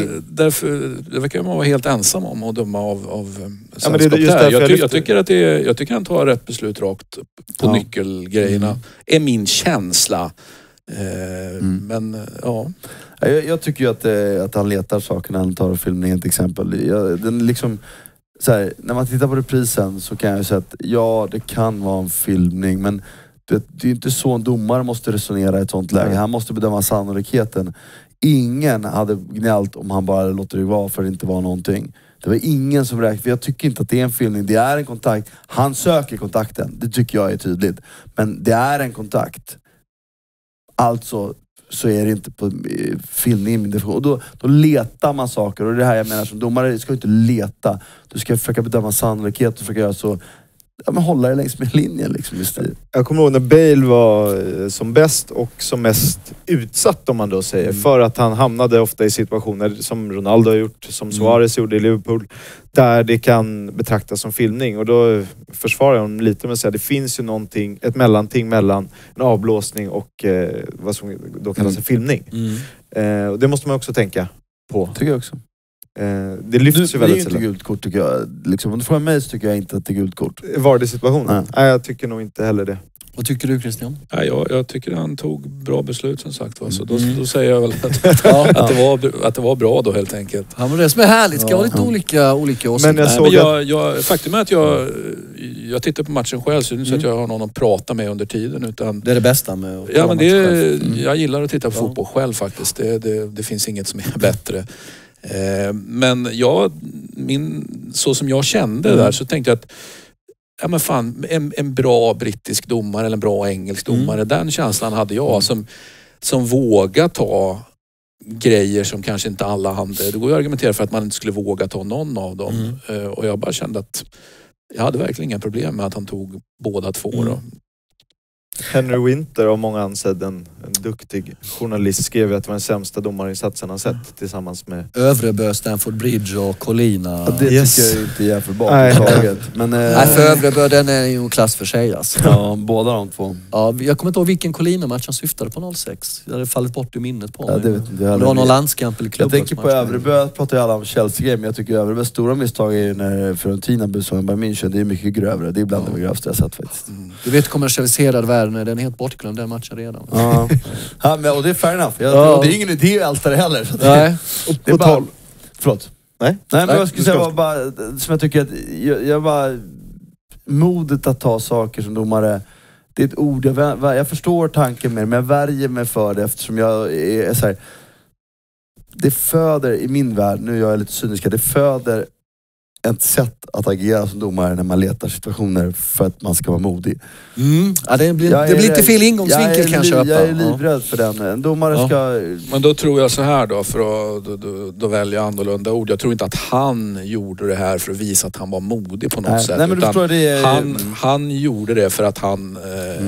ju vara helt ensam om att döma av sällskap där. Jag tycker han tar rätt beslut rakt på nyckelgrejerna. Är min känsla. Men ja. Jag tycker ju att han letar saker när han tar filmningen till exempel. Den liksom, så här, när man tittar på reprisen så kan jag säga att det kan vara en filmning, men det är inte så en domare måste resonera i ett sånt läge. Han måste bedöma sannolikheten. Ingen hade gnällt om han bara låter det vara för det inte var någonting. Det var ingen som räknade. För jag tycker inte att det är en filmning. Det är en kontakt. Han söker kontakten. Det tycker jag är tydligt. Men det är en kontakt. Alltså så är det inte på filmning i min definition. Och då letar man saker. Och det här jag menar, som domare ska inte leta. Du ska försöka bedöma sannolikhet och försöka göra så... Ja, men hålla det längs med linjen liksom. Jag kommer ihåg när Bale var som bäst och som mest utsatt, om man då säger. För att han hamnade ofta i situationer som Ronaldo har gjort, som Suarez gjorde i Liverpool, där det kan betraktas som filmning. Och då försvarar jag honom lite med att säga att det finns ju någonting, ett mellanting mellan en avblåsning och vad som då kallas en filmning. Och det måste man också tänka på. Tycker jag också. Det lyfts ju väldigt sällan. Det är inte gult kort tycker jag. Liksom, om du frågar mig så tycker jag inte att det är gult kort. Var det situationen? Nej, jag tycker nog inte heller det. Vad tycker du, Christian? Ja, jag tycker han tog bra beslut som sagt. Så då säger jag väl att det var bra då helt enkelt. Ja, men det som är härligt ska ha lite olika åsikter. Faktum är att jag tittar på matchen själv, så att jag har någon att prata med under tiden. Utan, det är det bästa med att jag gillar att titta på fotboll själv faktiskt. Det finns inget som är bättre. Men så som jag kände där så tänkte jag att ja men fan, en bra brittisk domare eller en bra engelsk domare, den känslan hade jag som vågar ta grejer som kanske inte alla hade. Det går ju att argumentera för att man inte skulle våga ta någon av dem. Och jag bara kände att jag hade verkligen inga problem med att han tog båda två då. Henry Winter, av många ansedd en duktig journalist, skrev att det var den sämsta domarinsatsen han sett tillsammans med Övrebö, Stamford Bridge och Colina. Ja, det tycker jag inte är för baktaget. Men för Övrebö, den är ju en klass för sig alltså. Ja, båda de två. Ja, jag kommer inte ihåg vilken Colina-match han syftade på 06. Det hade fallit bort i minnet på mig. Ja, det vet inte. Det var någon landskamp eller klubb. Jag tänker på Övrebö, pratar ju alla om Chelsea-game, men jag tycker Övrebös stora misstag är ju när Fiorentina besöker Bayern München. Det är mycket grövre. Det är bland det grövsta jag sett faktiskt. Du vet, kommersialiserad världen, den är helt bortglömd den matchen redan. Ja, men, och det är fair enough. Det är ingen idé allt det heller. Nej. Det är bara... Förlåt. Nej, men jag skulle säga bara, som jag tycker att jag var modet att ta saker som domare. Det är ett ord, jag förstår tanken med det, men jag värjer mig för det eftersom jag är så här, det föder i min värld, nu är jag lite cynisk, det föder ett sätt att agera som domare när man letar situationer för att man ska vara modig. Ja, det blir lite fel ingångsvinkel kanske. Jag är livrädd för den. En domare ska... Men då tror jag så här då, för att då välja annorlunda ord. Jag tror inte att han gjorde det här för att visa att han var modig på något sätt. Nej, men utan han gjorde det för att han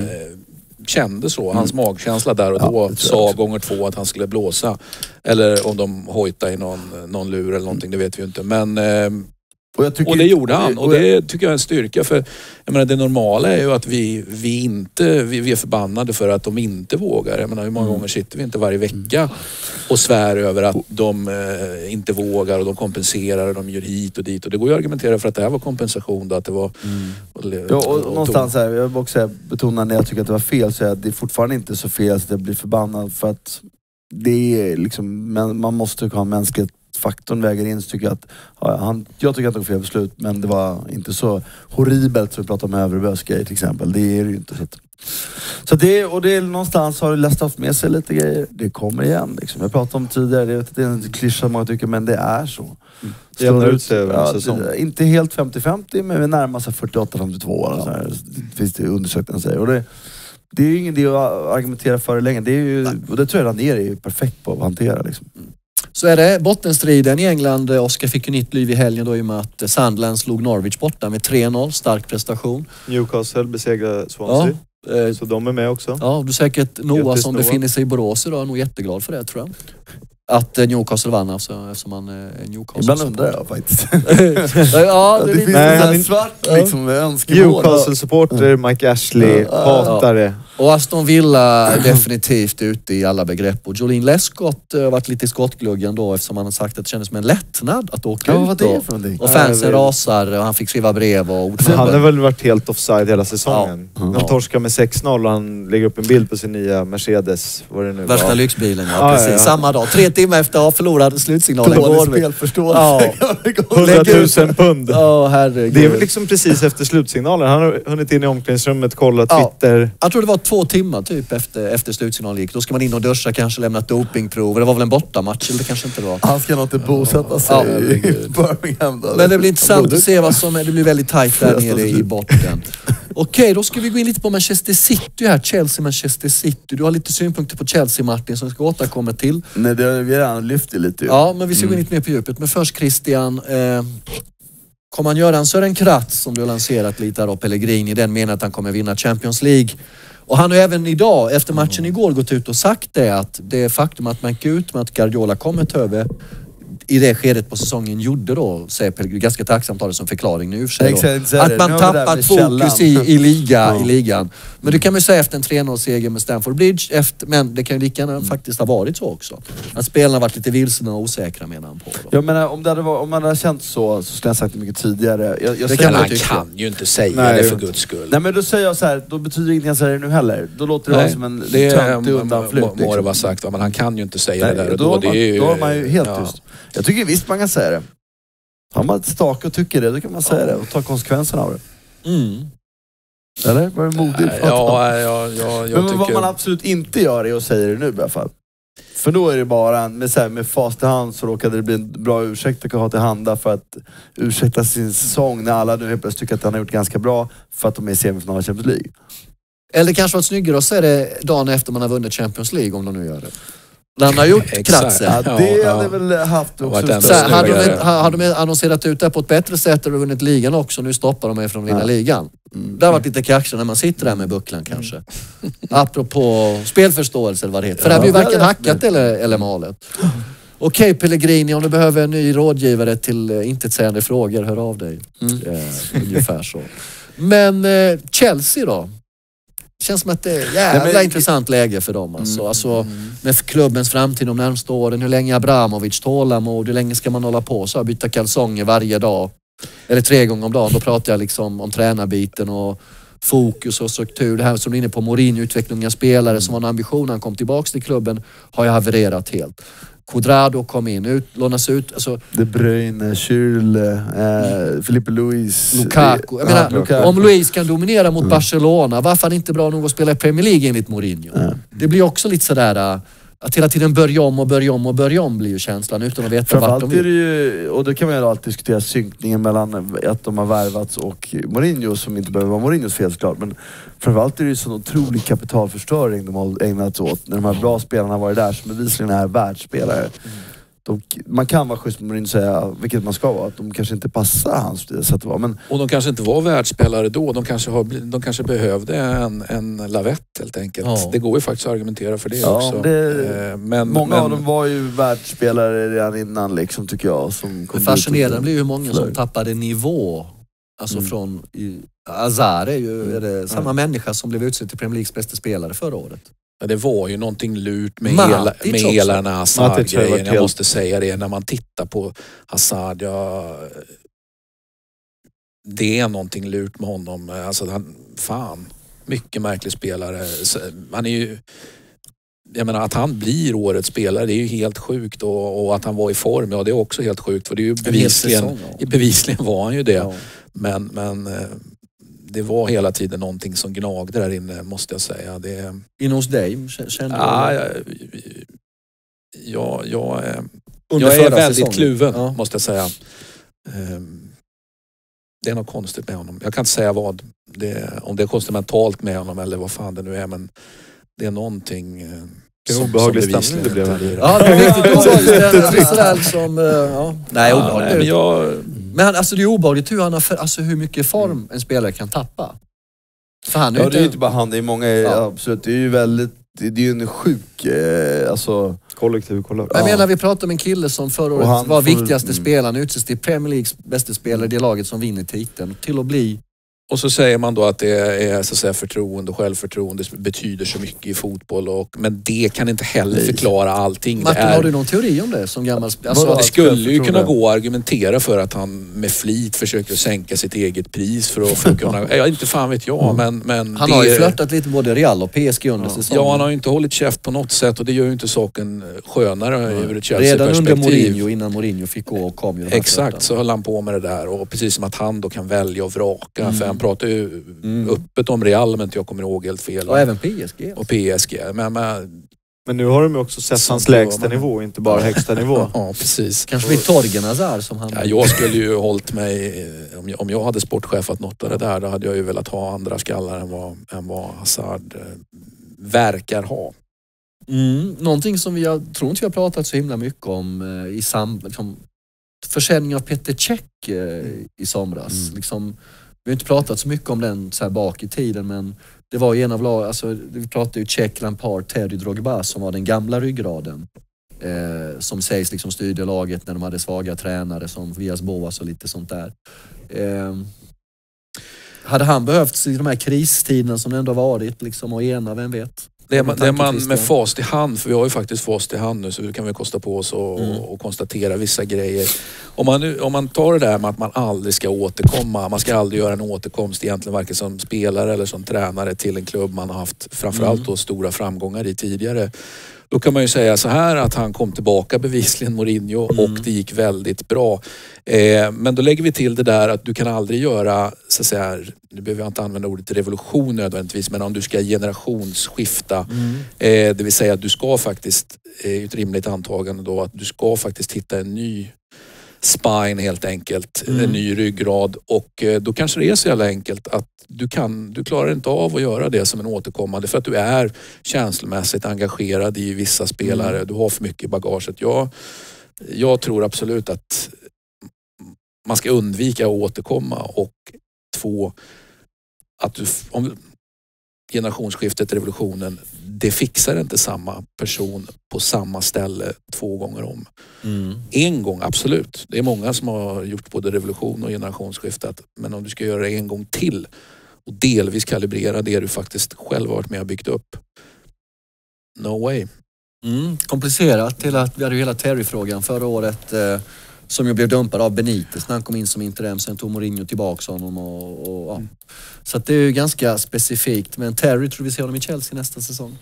kände så. Hans magkänsla där och då sa gånger 2 att han skulle blåsa. Eller om de hojtade i någon lur eller någonting, det vet vi ju inte. Men... Och det gjorde han. Och det tycker jag är en styrka. För jag menar, det normala är ju att vi är förbannade för att de inte vågar. Jag menar, hur många gånger sitter vi inte varje vecka och svär över att de inte vågar och de kompenserar och de gör hit och dit. Och det går ju att argumentera för att det här var kompensation då, att det var... och någonstans här, jag vill också betona när jag tycker att det var fel, så är det fortfarande inte så fel att jag blir förbannad, för att det är liksom, man måste ha mänskligt faktorn väger in, så tycker jag att jag tycker att han tog fel beslut, men det var inte så horribelt som vi pratar om Övrebös grej till exempel. Det är det ju inte. Så det är någonstans har det läst med sig lite grejer. Det kommer igen liksom. Jag pratade om tidigare, det är en klyscha man tycker, men det är så. Det jämnar ut sig över en säsong. Inte helt 50-50, men vi närmar sig 48-52 finns det undersökningar säger. Och det är ju ingen idé att argumentera för det länge. Det är ju, och det tror jag Ranier är perfekt på att hantera liksom. Så är det bottenstriden i England. Oskar fick ju nytt liv i helgen då, i och med att Sunderland slog Norwich borta med 3-0. Stark prestation. Newcastle besegrade Swansea. Så de är med också. Ja, du säkert Noah som befinner sig i Borås idag är nog jätteglad för det, tror jag. Att Newcastle vann, alltså, eftersom han är Newcastle. Ibland undrar jag faktiskt. Ja, det finns en svart liksom, önskemål. Newcastle-supporter, Mike Ashley, hatar det. Och Aston Villa är definitivt ute i alla begrepp. Och Jolene Lescott har varit lite i skottgluggen då, eftersom han har sagt att det kändes som en lättnad att åka ut. Vad det är för någonting? Och fansen rasar och han fick skriva brev. Och han har väl varit helt offside hela säsongen. De torskar med 6-0 och han lägger upp en bild på sin nya Mercedes. Vad det nu värsta var. Lyxbilen, ja, precis. Ja. Samma dag. 3 timmar efter att ha förlorat slutsignalen. Dålig spelförståelse. 100 000 pund. Herregud. Det är väl liksom precis efter slutsignalen. Han har hunnit in i omklädningsrummet, kollat Twitter. Jag tror det var 2 timmar typ efter slutsignalen gick. Då ska man in och duscha, kanske lämna ett dopingprov. Det var väl en bortamatch, eller det kanske inte var. Han ska nog inte bosätta sig i Birmingham då. Men det blir intressant att se vad som är. Det blir väldigt tajt där nere i botten. Okej, då ska vi gå in lite på Manchester City här. Chelsea-Manchester City. Du har lite synpunkter på Chelsea, Martin, som vi ska återkomma till. Nej, det har vi redan lyft lite. Ja, men vi ska gå in lite mer på djupet. Men först Christian, kommer han göra en Sören Kratz som du har lanserat lite här då, Pellegrini, i den meningen att han kommer vinna Champions League. Och han har även idag, efter matchen igår, gått ut och sagt det, att det faktum att man gick ut med att Guardiola kommer ta över i det skedet på säsongen gjorde då, säger Pellegrini, ganska tacksamt av det som förklaring nu för sig att man tappat fokus i ligan. Men det kan man ju säga efter en 3-0-seger med Stamford Bridge, men det kan ju lika gärna faktiskt ha varit så också. Att spelarna har varit lite vilsna och osäkra, menar han på. Då. Jag menar, om man hade känt så skulle jag sagt det mycket tidigare. Han kan ju inte säga det för guds skull. Nej, men då säger jag så här, då betyder det ingenting jag säger det nu heller. Då låter det vara som en töntig undanflykt. Må det vara sagt, men han kan ju inte säga det där. Då är man ju helt tyst. Jag tycker visst man kan säga det. Har man ett stake och tycker det, då kan man säga det och ta konsekvenserna av det. Eller? Var det modigt? Jag men tycker... vad man absolut inte gör är att säga det nu i alla fall. För då är det bara med fast i hand så råkade det bli en bra ursäkt att ha till handa för att ursäkta sin säsong när alla nu helt plötsligt tycker att han har gjort ganska bra för att de är i semifinal i Champions League. Eller kanske varit snyggare att säga det dagen efter man har vunnit Champions League, om de nu gör det. Han har gjort kratsen. Ja, det hade väl haft också. Hade de annonserat ut det på ett bättre sätt och vunnit ligan också, nu stoppar de mig från att vinna ligan. Det har varit lite kaxigt när man sitter där med bucklan kanske. Apropå spelförståelse eller vad det heter. För det här blir varken hackat eller malet. Okej, Pellegrini, om du behöver en ny rådgivare till intetsägande frågor, hör av dig. Ungefär så. Men Chelsea då? Känns som att det är jävla intressant läge för dem. Alltså med klubbens framtid de närmaste åren. Hur länge Abramovic tålamod, hur länge ska man hålla på så här, byta kalsonger varje dag? Eller 3 gånger om dagen. Då pratar jag liksom om tränarbiten och fokus och struktur. Det här som är inne på Mourinho, utveckling av spelare som var en ambition. Han kom tillbaka till klubben, har ju havererat helt. Cuadrado kom in, lånas ut. Alltså, De Bruyne, Schürrle, Filipe Luis, Lukaku. Jag menar, om Luis kan dominera mot Barcelona, varför är han inte bra nog att spela i Premier League enligt Mourinho? Det blir också lite sådär att hela tiden börja om blir ju känslan utan att veta vart de vill. Och då kan man ju alltid diskutera synkningen mellan att de har värvats och Mourinho, som inte behöver vara Mourinhos fel såklart. Men framförallt är det ju sån otrolig kapitalförstöring de har ägnat åt när de här bra spelarna har varit där, som bevisligen är världsspelare. Man kan vara schysst med Mourinho och säga, vilket man ska vara, att de kanske inte passar hans sätt att vara. Men... Och de kanske inte var världsspelare då. De kanske behövde en lavett helt enkelt. Ja. Det går ju faktiskt att argumentera för det också. Många av dem var ju världsspelare redan innan liksom, tycker jag. Fascinerande blir ju många som tappade nivå. Alltså från Azar är ju är det samma människa som blev utsedd till Premier Leagues bästa spelare förra året. Ja, det var ju någonting lurt med hela den här Hazard-grejen. Jag måste säga det. När man tittar på Hazard, det är någonting lurt med honom. Alltså mycket märklig spelare. Han är ju, jag menar, att han blir årets spelare, det är ju helt sjukt. Och att han var i form, det är också helt sjukt. För det är ju bevisligen var han ju det. Ja. Men det var hela tiden någonting som gnagde där inne, måste jag säga. Inne hos dig? Kände jag är väldigt kluven, måste jag säga. Det är något konstigt med honom. Jag kan inte säga vad. Om det är konstigt mentalt med honom eller vad fan det nu är, men det är någonting... Det är obehaglig stämning det blev här. Ja, det är riktigt obehagligt stämning. Nej, obehagligt. Men alltså det är obehagligt hur hur mycket form en spelare kan tappa. För han det är ju inte bara han, det är många, absolut. Det är ju väldigt, det är ju en sjuk, alltså... Kollektiv kollaps. Jag menar, vi pratar om en kille som förra året var viktigaste spelaren, utses till Premier Leagues bästa spelare, det laget som vinner titeln. Till att bli... Och så säger man då att det är så att säga förtroende och självförtroende betyder så mycket i fotboll. Men det kan inte heller förklara allting. Martin, har du någon teori om det som gammal spelare? Alltså, det skulle ju kunna gå att argumentera för att han med flit försöker sänka sitt eget pris för att kunna... inte fan vet jag, men han har ju flörtat lite både Real och PSG under säsongen. Ja, han har ju inte hållit käft på något sätt och det gör ju inte saken skönare ur ett Chelsea-perspektiv. Redan under Mourinho, innan Mourinho fick gå och kom ju den här exakt, så höll han på med det där och precis som att han då kan välja och vraka. För han pratar ju öppet om Real, men inte jag kommer ihåg helt fel. Och även PSG. Och PSG. Men nu har de ju också sett hans lägsta nivå, inte bara högsta nivå. Ja, precis. Kanske blir Torgen Hazard som han... Ja, jag skulle ju hållit mig... Om jag hade sportchefat något av det där, då hade jag ju velat ha andra skallar än vad Hazard verkar ha. Någonting som jag tror inte vi har pratat så himla mycket om i liksom, försäljning av Peter Cech i somras. Liksom, vi har inte pratat så mycket om den så här bak i tiden, men det var en av lag, alltså vi pratade ju Cech, Lampard, Terry, Drogba som var den gamla ryggraden. Som sägs liksom styrde laget när de hade svaga tränare som Villas Boas och lite sånt där. Hade han behövts i de här kristiderna som det ändå varit liksom, och ena, vem vet? Det är man med fast i hand, för vi har ju faktiskt fast i hand nu, så vi kan väl kosta på oss och konstatera vissa grejer. Om man tar det där med att man aldrig ska återkomma, man ska aldrig göra en återkomst egentligen varken som spelare eller som tränare till en klubb man har haft framförallt då stora framgångar i tidigare. Då kan man ju säga så här att han kom tillbaka bevisligen Mourinho och det gick väldigt bra. Men då lägger vi till det där att du kan aldrig göra, så att säga, nu behöver jag inte använda ordet revolution nödvändigtvis, men om du ska generationsskifta, det vill säga att du ska faktiskt, ett rimligt antagande då, att du ska faktiskt hitta en ny spine helt enkelt, en ny ryggrad, och då kanske det är så jävla enkelt att du klarar inte av att göra det som en återkommande för att du är känslomässigt engagerad i vissa spelare, du har för mycket i bagaget. Jag tror absolut att man ska undvika att återkomma, och två, att om generationsskiftet, revolutionen, det fixar inte samma person på samma ställe 2 gånger om. En gång, absolut. Det är många som har gjort både revolution och generationsskiftet, men om du ska göra det en gång till och delvis kalibrera det du faktiskt själv har varit med och byggt upp. No way. Komplicerat till att vi hade ju hela Terry-frågan förra året som ju blev dumpad av Benitez när han kom in som interim, sen tog Mourinho tillbaka honom och så att det är ju ganska specifikt, men Terry, tror vi ser honom i Chelsea nästa säsong?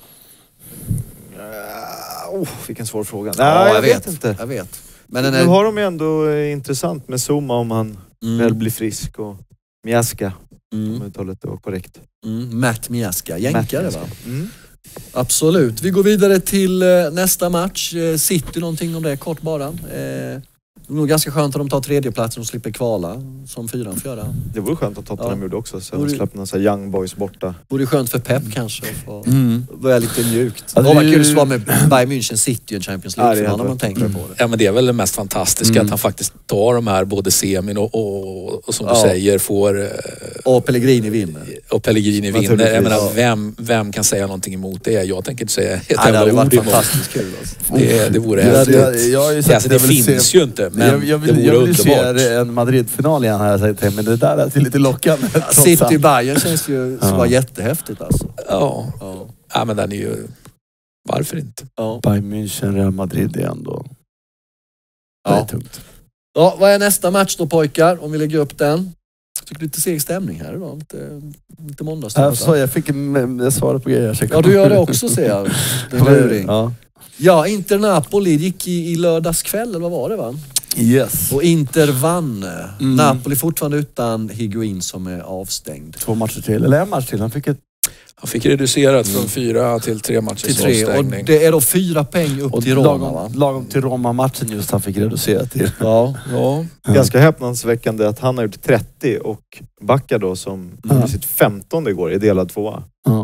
Vilken svår fråga. Nej, jag vet inte. Jag vet. Men nu har de ju ändå intressant med Zuma om han väl blir frisk, och Miaska om uttalet är korrekt. Matt Miaska, jänkare va? Absolut. Vi går vidare till nästa match. City, någonting om det kort bara. Det är nog ganska skönt att de tar 3:e platsen och slipper kvala som 4 får göra. Det vore skönt att Tottenham gjorde också, så de släppte någon sån här Young Boys borta. Vore skönt för Pep kanske att få börja lite mjukt. Det var kul att svara med Bayern München City i Champions League när man tänker på det. Ja, men det är väl det mest fantastiska att han faktiskt tar de här både semin och som du säger får... Och Pellegrini vinner. Och Pellegrini vinner. Jag menar, vem kan säga någonting emot det? Jag tänker inte säga ett enda ord emot. Det hade varit fantastiskt kul. Alltså. Det vore häftigt. Det finns ju inte. Men jag vill se en Madrid-final igen här, men det där är lite lockande. City-Bayern känns ju så jättehäftigt alltså. Ja, men den är ju... Varför inte? Bayern München, Real Madrid är ändå... Det är tungt. Ja, vad är nästa match då, pojkar? Om vi lägger upp den. Jag tycker lite seg stämning här idag. Lite måndagsstämning. Jag svarade på grejer. Ja, du gör det också, ser jag. Ja, Inter-Napoli gick i lördagskväll, eller vad var det va? Yes. Och Inter vann. Napoli fortfarande utan Higuain som är avstängd. 2 matcher till, eller 1 match till. Han fick reducerat från 4 till 3 matcher till 3. Och det är då 4 poäng upp till Roma, va? Lagom till Roma-matchen just han fick reducerat till. Ja. Ganska häpnadsväckande att han har gjort 30 och Backa då som gjorde sitt 15:e igår i delad 2.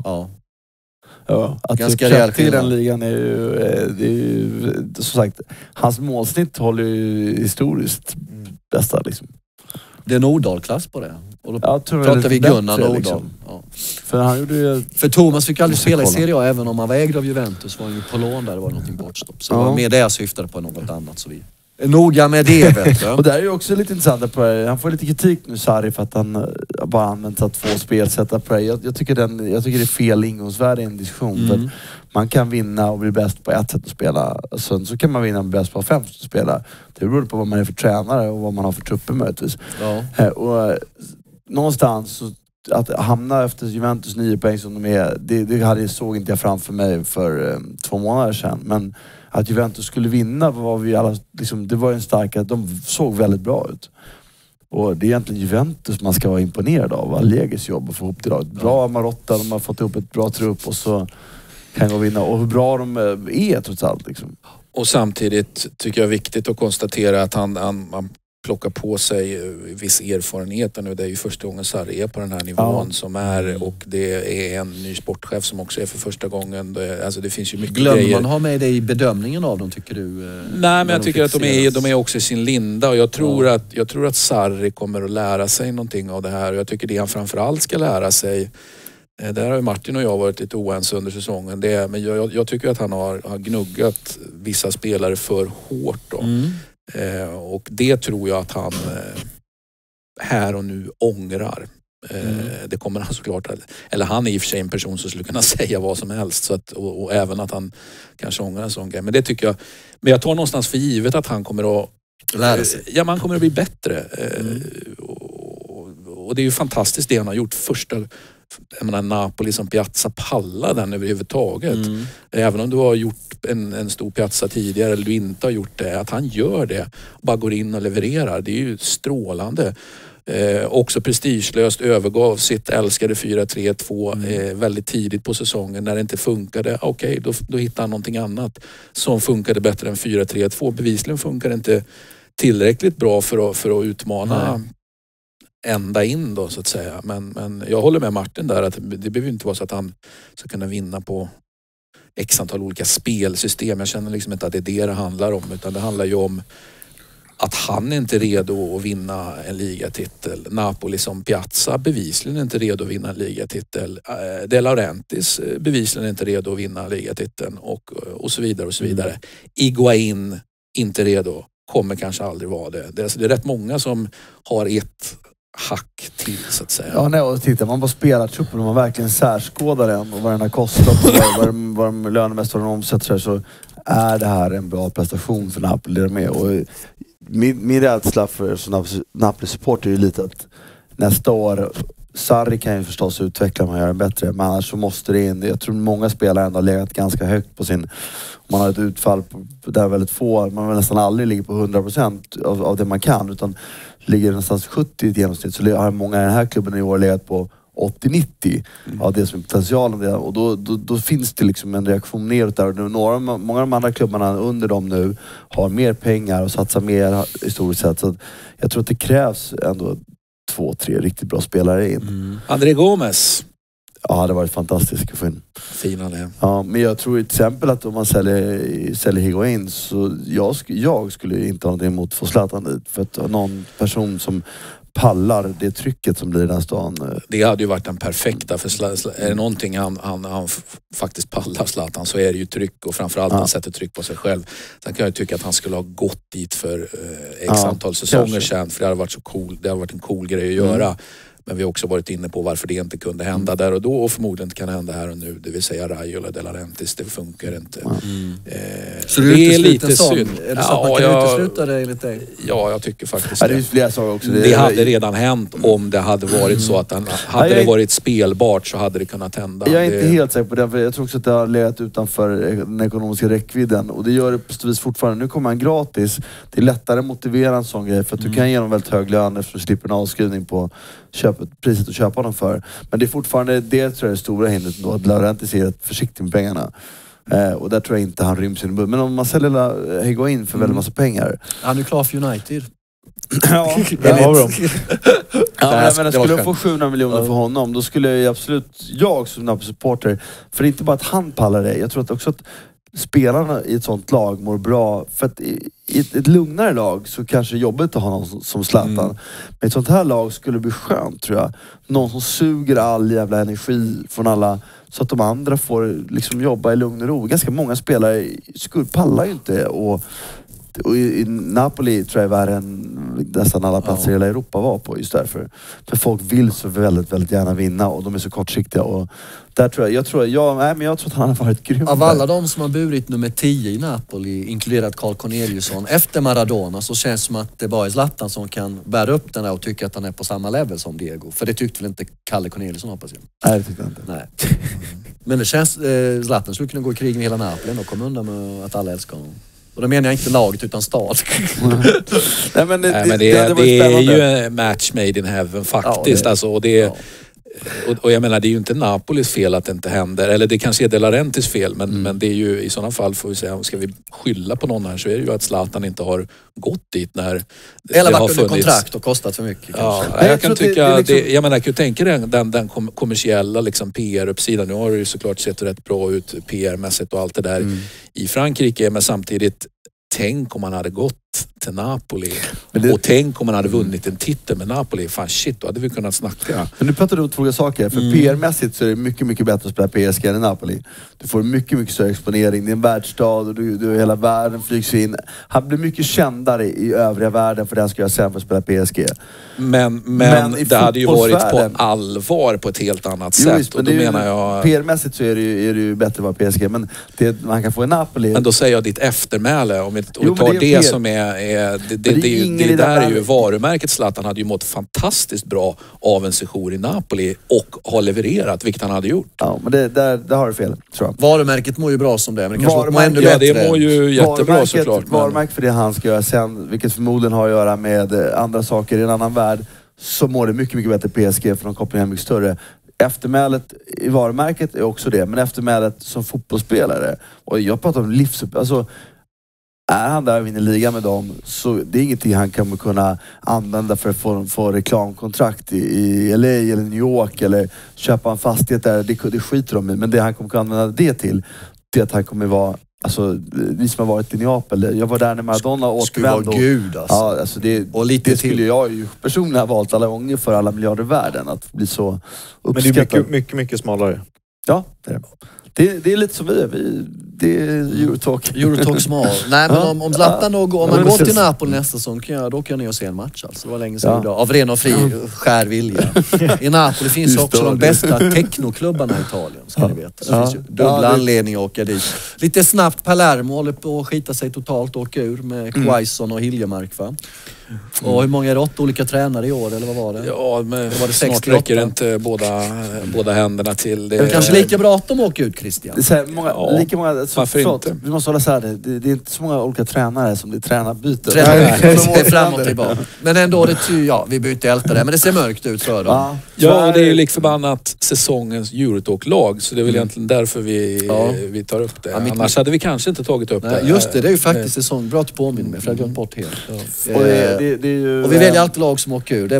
Att ganska rejält i den ligan är ju, det är ju, som sagt, hans målsnitt håller ju historiskt bästa liksom. Det är Nordahl-klass på det. Och då pratar vi Gunnar Nordahl. Liksom. För han gjorde ju... För Thomas fick aldrig spela i Serie A, även om han var ägd av Juventus. Var han ju på lån där, det var någonting bortstopp. Så det var mer det jag syftade på, något annat. Så vi är noga med det, vet du. Och det är ju också lite intressant på det. Han får lite kritik nu, Sarri, för att han bara använt 2 spelsättare på det. Jag tycker det är fel ingångsvärde i en diskussion. För man kan vinna och bli bäst på ett sätt att spela. Så kan man vinna och bli bäst på 5 sätt att spela. Det beror på vad man är för tränare och vad man har för trupper möjligtvis. Ja. Och någonstans så att hamna efter Juventus 9 poäng som de är, det såg inte jag framför mig för 2 månader sedan. Men att Juventus skulle vinna var vi alla, liksom, det var en stark, de såg väldigt bra ut. Och det är egentligen Juventus man ska vara imponerad av. Allegris jobb att få ihop det idag. Bra Marotta, de har fått ihop ett bra trupp och så kan de vinna. Och hur bra de är trots allt. Liksom. Och samtidigt tycker jag är viktigt att konstatera att han plockar på sig viss erfarenhet nu. Det är ju första gången Sarri är på den här nivån som är, och det är en ny sportchef som också är för första gången. Det finns ju mycket Glömmer grejer. man ha med det i bedömningen av dem, tycker du? Nej, men jag tycker att de är också i sin linda, och jag tror att Sarri kommer att lära sig någonting av det här, och jag tycker det han framförallt ska lära sig. Där har ju Martin och jag varit lite oense under säsongen. Men jag tycker att han har gnuggat vissa spelare för hårt då. Och det tror jag att han här och nu ångrar. Det kommer han såklart, eller han är i och för sig en person som skulle kunna säga vad som helst, så att, och även att han kanske ångrar en sån grej. Men det tycker jag, men jag tar någonstans för givet att han kommer att lära sig. Ja, man kommer att bli bättre. Och det är ju fantastiskt det han har gjort. Jag menar, Napoli som Piazza pallar den överhuvudtaget. Även om du har gjort en stor Piazza tidigare eller du inte har gjort det, att han gör det och bara går in och levererar, det är ju strålande. Också prestigelöst övergav sitt älskade 4-3-2 väldigt tidigt på säsongen. När det inte funkade, okej, då hittar han någonting annat som funkade bättre än 4-3-2. Bevisligen funkar det inte tillräckligt bra för att utmana ända in då, så att säga. Men jag håller med Martin där, att det behöver inte vara så att han ska kunna vinna på x antal olika spelsystem. Jag känner liksom inte att det är det handlar om, utan det handlar ju om att han är inte redo att vinna en ligatitel. Napoli som Piazza bevisligen inte redo att vinna en ligatitel. De Laurentiis bevisligen inte redo att vinna ligatiteln, och så vidare och så vidare. Higuain inte redo, kommer kanske aldrig vara det. Det är rätt många som har ett hack till, så att säga. Ja, nej, och tittar man på spelartruppen och man verkligen särskådar den och vad den har kostat och vad de lönemässigt omsätter, så är det här en bra prestation för Napoli med. Och min rädsla för Napoli-support är ju lite att nästa år, Sarri kan ju förstås utveckla, man gör det bättre, men annars så måste det in. Jag tror många spelare ändå har legat ganska högt på sin, man har ett utfall där väldigt få, man nästan aldrig ligger på 100% av det man kan, utan ligger någonstans 70 i genomsnitt, så har många i den här klubben i år legat på 80-90 av det som är potentialen, och då finns det liksom en reaktion neråt där. Många av de andra klubbarna under dem nu har mer pengar och satsar mer historiskt sett, så jag tror att det krävs ändå 2-3 riktigt bra spelare in. André Gomes. Ja, det var fantastiskt att få in. Fina det. Ja, men jag tror till exempel att om man säljer Higuain, så jag skulle inte ha någonting emot att få Zlatan dit, för att någon person som pallar det trycket som blir i den stan. Det hade ju varit den perfekta, för är det någonting han faktiskt pallar, Zlatan, så är det ju tryck, och framförallt han sätter tryck på sig själv. Sen kan jag tycka att han skulle ha gått dit för x antal säsonger sedan, för det hade varit så cool, det hade varit en cool grej att göra. Men vi har också varit inne på varför det inte kunde hända där och då, och förmodligen inte kan hända här och nu. Det vill säga Rayo eller De Laurentiis, det funkar inte. Så det är lite synd. Är det så att man kan utesluta det enligt dig? Ja, jag tycker faktiskt det. Det är flera saker också. Det hade redan hänt om det hade varit så att hade det varit spelbart, så hade det kunnat hända. Jag är inte helt säker på det, för jag tror också att det har legat utanför den ekonomiska räckvidden, och det gör det på vis fortfarande. Nu kommer han gratis. Det är lättare att motivera en sån grej, för att du kan ge dem väldigt hög lön eftersom du slipper en avskrivning på priset att köpa dem för. Men det är fortfarande, det tror jag är det stora hindret då, att Laurentiis är försiktig med pengarna. Och där tror jag inte han ryms i en. Men om man säljer Higuain för väldigt massa pengar. Han är ju klar för United. Ja, det var de. Ja, men skulle jag få 700 miljoner för honom, då skulle jag absolut, jag som Napoli-supporter, för inte bara att han pallar det, jag tror att också att spelarna i ett sånt lag mår bra. För att i ett lugnare lag så kanske det är jobbigt att ha någon som Zlatan. Men i ett sånt här lag skulle det bli skönt, tror jag. Någon som suger all jävla energi från alla, så att de andra får liksom jobba i lugn och ro. Ganska många spelare pallar ju inte, och i Napoli tror jag är värre nästan alla platser i hela Europa var på, just därför. För folk vill så väldigt, väldigt gärna vinna, och de är så kortsiktiga, och där tror jag tror att han har varit grym. Av alla de som har burit nummer 10 i Napoli, inkluderat Carl Corneliusson, efter Maradona, så känns det som att det bara är Zlatan som kan bära upp den där och tycka att han är på samma level som Diego. För det tyckte väl inte Kalle Corneliusson, hoppas jag. Nej, det tyckte jag inte. Nej. Men det känns, Zlatan skulle kunna gå i krig med hela Napoli och komma undan med att alla älskar honom. Och då menar jag inte laget utan stad. Nej, men det är ju en match made in heaven faktiskt. Och jag menar, det är ju inte Napolis fel att det inte händer. Eller det kanske är De Laurentiis fel. Men det är ju i sådana fall, får vi säga, ska vi skylla på någon här, så är det ju att Zlatan inte har gått dit när eller varit under kontrakt och kostat för mycket. Ja, jag kan tycka, jag menar, jag kan tänka den kommersiella liksom PR-uppsidan. Nu har det ju såklart sett rätt bra ut PR-mässigt och allt det där i Frankrike. Men samtidigt, tänk om man hade gått till Napoli och tänk om man hade vunnit en titel med Napoli. Fan shit, då hade vi kunnat snacka. Men nu pratar du om två saker. För PR-mässigt så är det mycket, mycket bättre att spela PSG än i Napoli. Du får mycket, mycket större exponering. Det är en världsstad och du hela världen flygs in. Han blir mycket kändare i övriga världen för det han ska göra sen för att spela PSG. Men det hade ju varit på allvar på ett helt annat sätt. Just, och då menar jag... PR-mässigt så är det ju bättre att vara PSG. Men det man kan få i Napoli... Men då säger jag ditt eftermäle. Om vi tar det som är det där är ju varumärket. Zlatan hade ju mått fantastiskt bra av en sejour i Napoli och har levererat, vilket han hade gjort. Ja, men där har du fel, tror jag. Varumärket mår ju bra som det, men det kanske mår ännu bättre. Ja, det mår ju jättebra såklart. Varumärket för det han ska göra sen, vilket förmodligen har att göra med andra saker i en annan värld, så mår det mycket, mycket bättre PSG, för de kopplingen är mycket större. Eftermälet i varumärket är också det, men eftermälet som fotbollsspelare, och jag pratar om alltså är han där och vinner ligan med dem, så det är ingenting han kommer kunna använda för att få reklamkontrakt i LA eller New York eller köpa en fastighet där. Det skiter de i. Men det han kommer kunna använda det till, det är att han kommer vara, alltså vi som har varit i Neapel, jag var där när Maradona återvände. Skulle vara gud alltså. Ja, alltså det skulle jag ju personligen ha valt alla gånger för alla miljarder i världen, att bli så uppskattad. Men det är mycket, mycket smalare. Ja, det är det. Det är lite som vi är. Det är Eurotalk. Eurotalk smal. Nej, men om Zlatan då går, om man går till Napoli nästa säsong, då kan jag se en match alltså. Det var länge sedan idag. Av ren och fri skär vilja. I Napoli finns också de bästa technoklubbarna i Italien, ska ni veta. Så det finns ju dubbla anledningar att åka dit. Lite snabbt, Palermo håller på att skita sig totalt och åka ur med Quaison och Hiljemark, va? Och hur många är det? 8 olika tränare i år, eller vad var det? Ja, men var det snart räcker inte båda händerna till. Det är kanske lika bra att de åker ut, Christian. Det är så här, lika många, varför inte? Vi måste hålla så här, det är inte så många olika tränare som det är tränarbyte. Det är framåt och tillbaka. Men ändå, vi behöver inte älta det, men det ser mörkt ut för dem. Ja, och det är ju likförbannat säsongens Eurotalk-lag, så det är väl egentligen därför vi tar upp det. Annars hade vi kanske inte tagit upp det. Just det är ju faktiskt säsong. Bra att du påminner mig, för jag har glömt bort helt. Och vi väljer alltid lag som åker ur. Det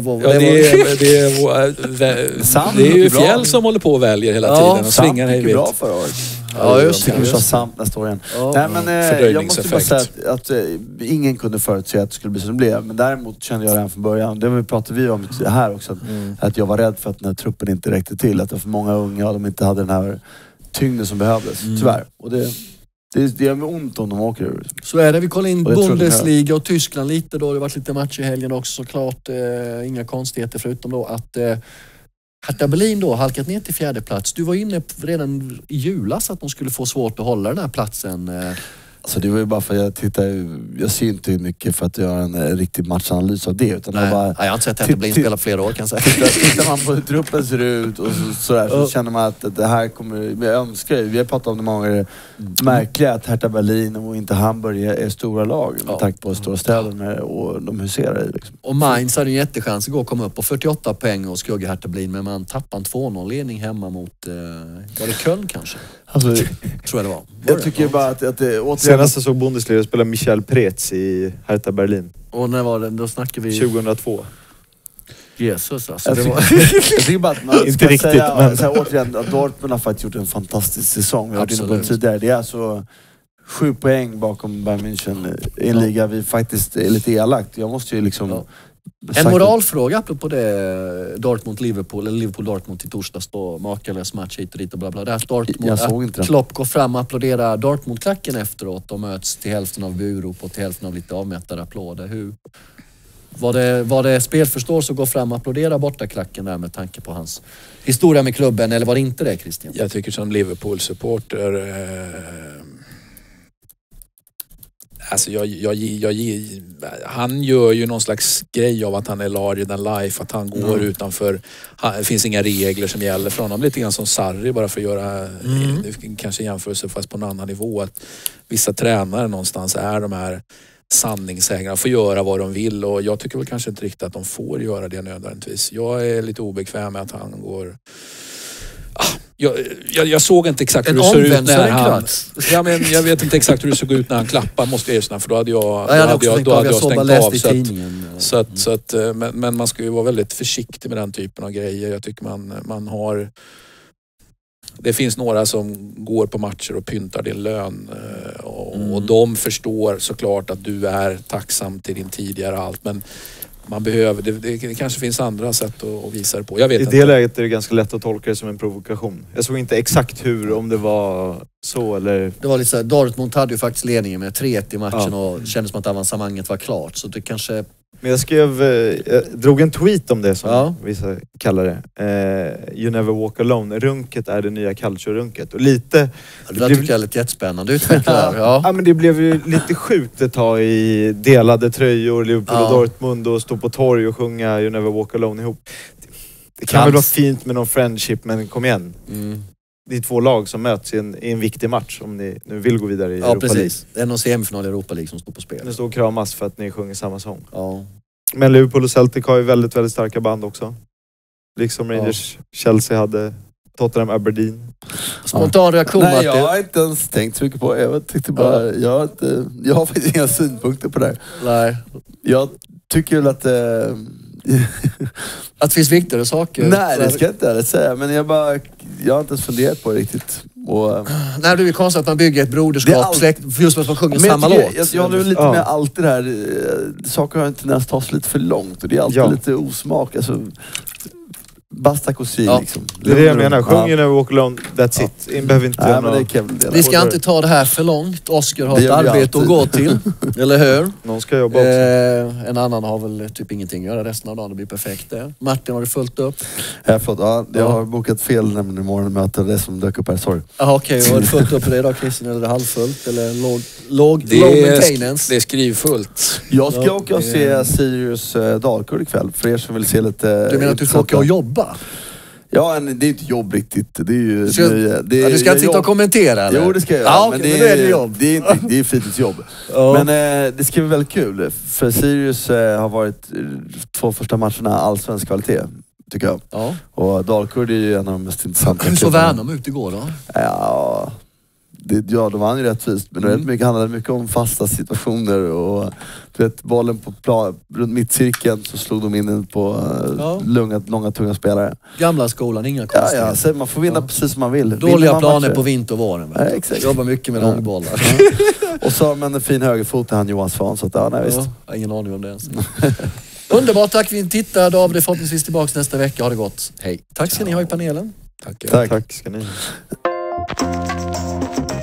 är ju Fjäll som håller på och väljer hela tiden och svingar hej vilt. Bra för år. Ja, just det. Vi kör samt nästa år igen. Nej, men jag måste bara säga att ingen kunde förutse att det skulle bli som det blev. Men däremot kände jag redan från början, det pratade vi om här också, att jag var rädd för att den här truppen inte räckte till. Att det var för många unga och de inte hade den här tyngden som behövdes, tyvärr. Och det gör mig ont om de åker ur. Så är det. Vi kollar in Bundesliga och Tyskland lite då. Det har varit lite match i helgen också såklart. Inga konstigheter förutom då att Hertha Berlin då halkat ner till 4:e plats. Du var inne redan i julas att de skulle få svårt att hålla den här platsen. Alltså det var ju bara för att jag ser inte mycket för att göra en riktig matchanalys av det. Utan jag har inte sett Hertha Berlin spela flera år, kan jag säga. Tittar man på hur truppen ser ut och så känner man att det här kommer... Jag önskar, vi har pratat om det många gånger, märkliga att Hertha Berlin och inte Hamburg är stora lag med tanke på stora städer och de huserar i. Liksom. Och Mainz hade en jättechans igår att komma upp på 48 poäng och skugga Hertha Berlin, men man tappade en 2-0-ledning hemma mot... var det Köln kanske? Alltså, tror jag det var. Jag tycker bara att återigen... Senast såg Bundesliga spela Michel Preetz i Hertha Berlin. Och när var det? Då snackar vi... 2002. Jesus alltså. Jag tycker bara att man inte riktigt, säga, men... återigen att Dortmund har faktiskt gjort en fantastisk säsong. Vi har varit inne på det tidigare. Det är alltså 7 poäng bakom Bayern München i en liga vi faktiskt är lite elakt. Jag måste ju liksom... Ja. En moralfråga apropå det, Dortmund-Liverpool, eller Liverpool-Dortmund till torsdags då, makalös match hit och dit och bla bla. Där Dortmund, Klopp går fram och applåderar Dortmund-klacken efteråt och möts till hälften av burop och till hälften av lite avmättade applåder. Var det spelförståelse att gå fram och applådera borta klacken där med tanke på hans historia med klubben, eller var det inte det, Christian? Jag tycker som Liverpool-supporter alltså han gör ju någon slags grej av att han är larger than life, att han går utanför, det finns inga regler som gäller för honom. Lite grann som Sarri, bara för att göra kanske jämförelse fast på en annan nivå. Att vissa tränare någonstans är de här sanningssägarna, får göra vad de vill, och jag tycker väl kanske inte riktigt att de får göra det nödvändigtvis. Jag är lite obekväm med att han går... Jag såg inte exakt hur det såg ut när han... Ja, men jag vet inte exakt hur det såg ut när han klappade, måste jag erkänna, för då hade jag stängt av. Men man ska ju vara väldigt försiktig med den typen av grejer. Jag tycker man har... Det finns några som går på matcher och pyntar din lön och de förstår såklart att du är tacksam till din tidigare allt, men man behöver, det kanske finns andra sätt att visa det på. Jag vet I det läget är det ganska lätt att tolka det som en provokation. Jag såg inte exakt om det var så eller... Det var lite så här, Dortmund hade ju faktiskt ledningen med 3-1 i matchen och kändes som att avancemanget var klart. Så det kanske... Men jag drog en tweet om det som vissa kallar det. You never walk alone. Runket är det nya culture-runket. Och lite... Det där tycker jag är lite jättespännande. Utvecklar. Ja, men det blev ju lite sjukt att ta i delade tröjor, Liverpool och Dortmund, och stå på torg och sjunga You never walk alone ihop. Det kan väl vara fint med någon friendship, men kom igen. Det är 2 lag som möts i en viktig match om ni nu vill gå vidare i Europa League. Ja, precis. Det är någon semifinal i Europa League som står på spel. Ni står och kramas för att ni sjunger samma sång. Ja. Men Liverpool och Celtic har ju väldigt, väldigt starka band också. Liksom Rangers, Chelsea hade, Tottenham, Aberdeen. Spontan reaktion. Nej, jag har inte ens tänkt så mycket på det. Jag tyckte bara, jag har faktiskt inga synpunkter på det här. Nej. Jag tycker väl att... att det finns viktigare saker. Nej, det ska jag inte säga. Men jag har inte ens funderat på det riktigt. Nej, det är ju konstigt att man bygger ett broderskap just för att man sjunger samma låt. Jag håller lite med allt det här. Saker har en tendens att ta sig lite för långt. Och det är alltid lite osmak. Alltså, basta kusin liksom. Det är det jag menar. Sjung You never walk alone, that's it. Behöver inte göra något. Vi ska inte ta det här för långt. Oscar har ett arbete att gå till. Eller hur? Någon ska jobba också. En annan har väl typ ingenting att göra resten av dagen. Det blir perfekt det. Martin, har du fullt upp? Förlåt, jag har bokat fel nämligen imorgon möte. Det som dök upp här, sorry. Okej, har du fullt upp för det idag, Christian? Eller är det halvfullt? Eller låg maintenance? Det är skrivfullt. Jag ska åka och se Sirius Dalkurd ikväll. För er som vill se lite... Du menar att du ska åka och jobba? Ja, det är inte jobb riktigt. Det är ju... du ska inte sitta och kommentera, eller? Jo, det ska jag göra. Ja, men det är jobb. Det är fritidsjobb. Men det ska bli väldigt kul. För Sirius har varit 2 första matcherna allsvensk kvalitet, tycker jag. Ja. Och Dalkurd är ju en av de mest intressanta. Hur såg Värnamo ut igår då? Ja... de vann ju rättvist, men det handlade mycket om fasta situationer och du vet, bollen på runt mittcirkeln så slog de in den på långa tunga spelare. Gamla skolan, inga konstigheter. Ja, så man får vinna precis som man vill. Dåliga planer på vinter och våren. Ja, exakt. Jobbar mycket med långbollar. Och så har man en fin högerfot till han Johan Svahn, så att visst. Ingen aning om det ens. Underbart, tack för att ni tittade. David är förhoppningsvis tillbaka nästa vecka. Har det gått. Hej. Tack ska ni ha i panelen. Tack ska ni ha.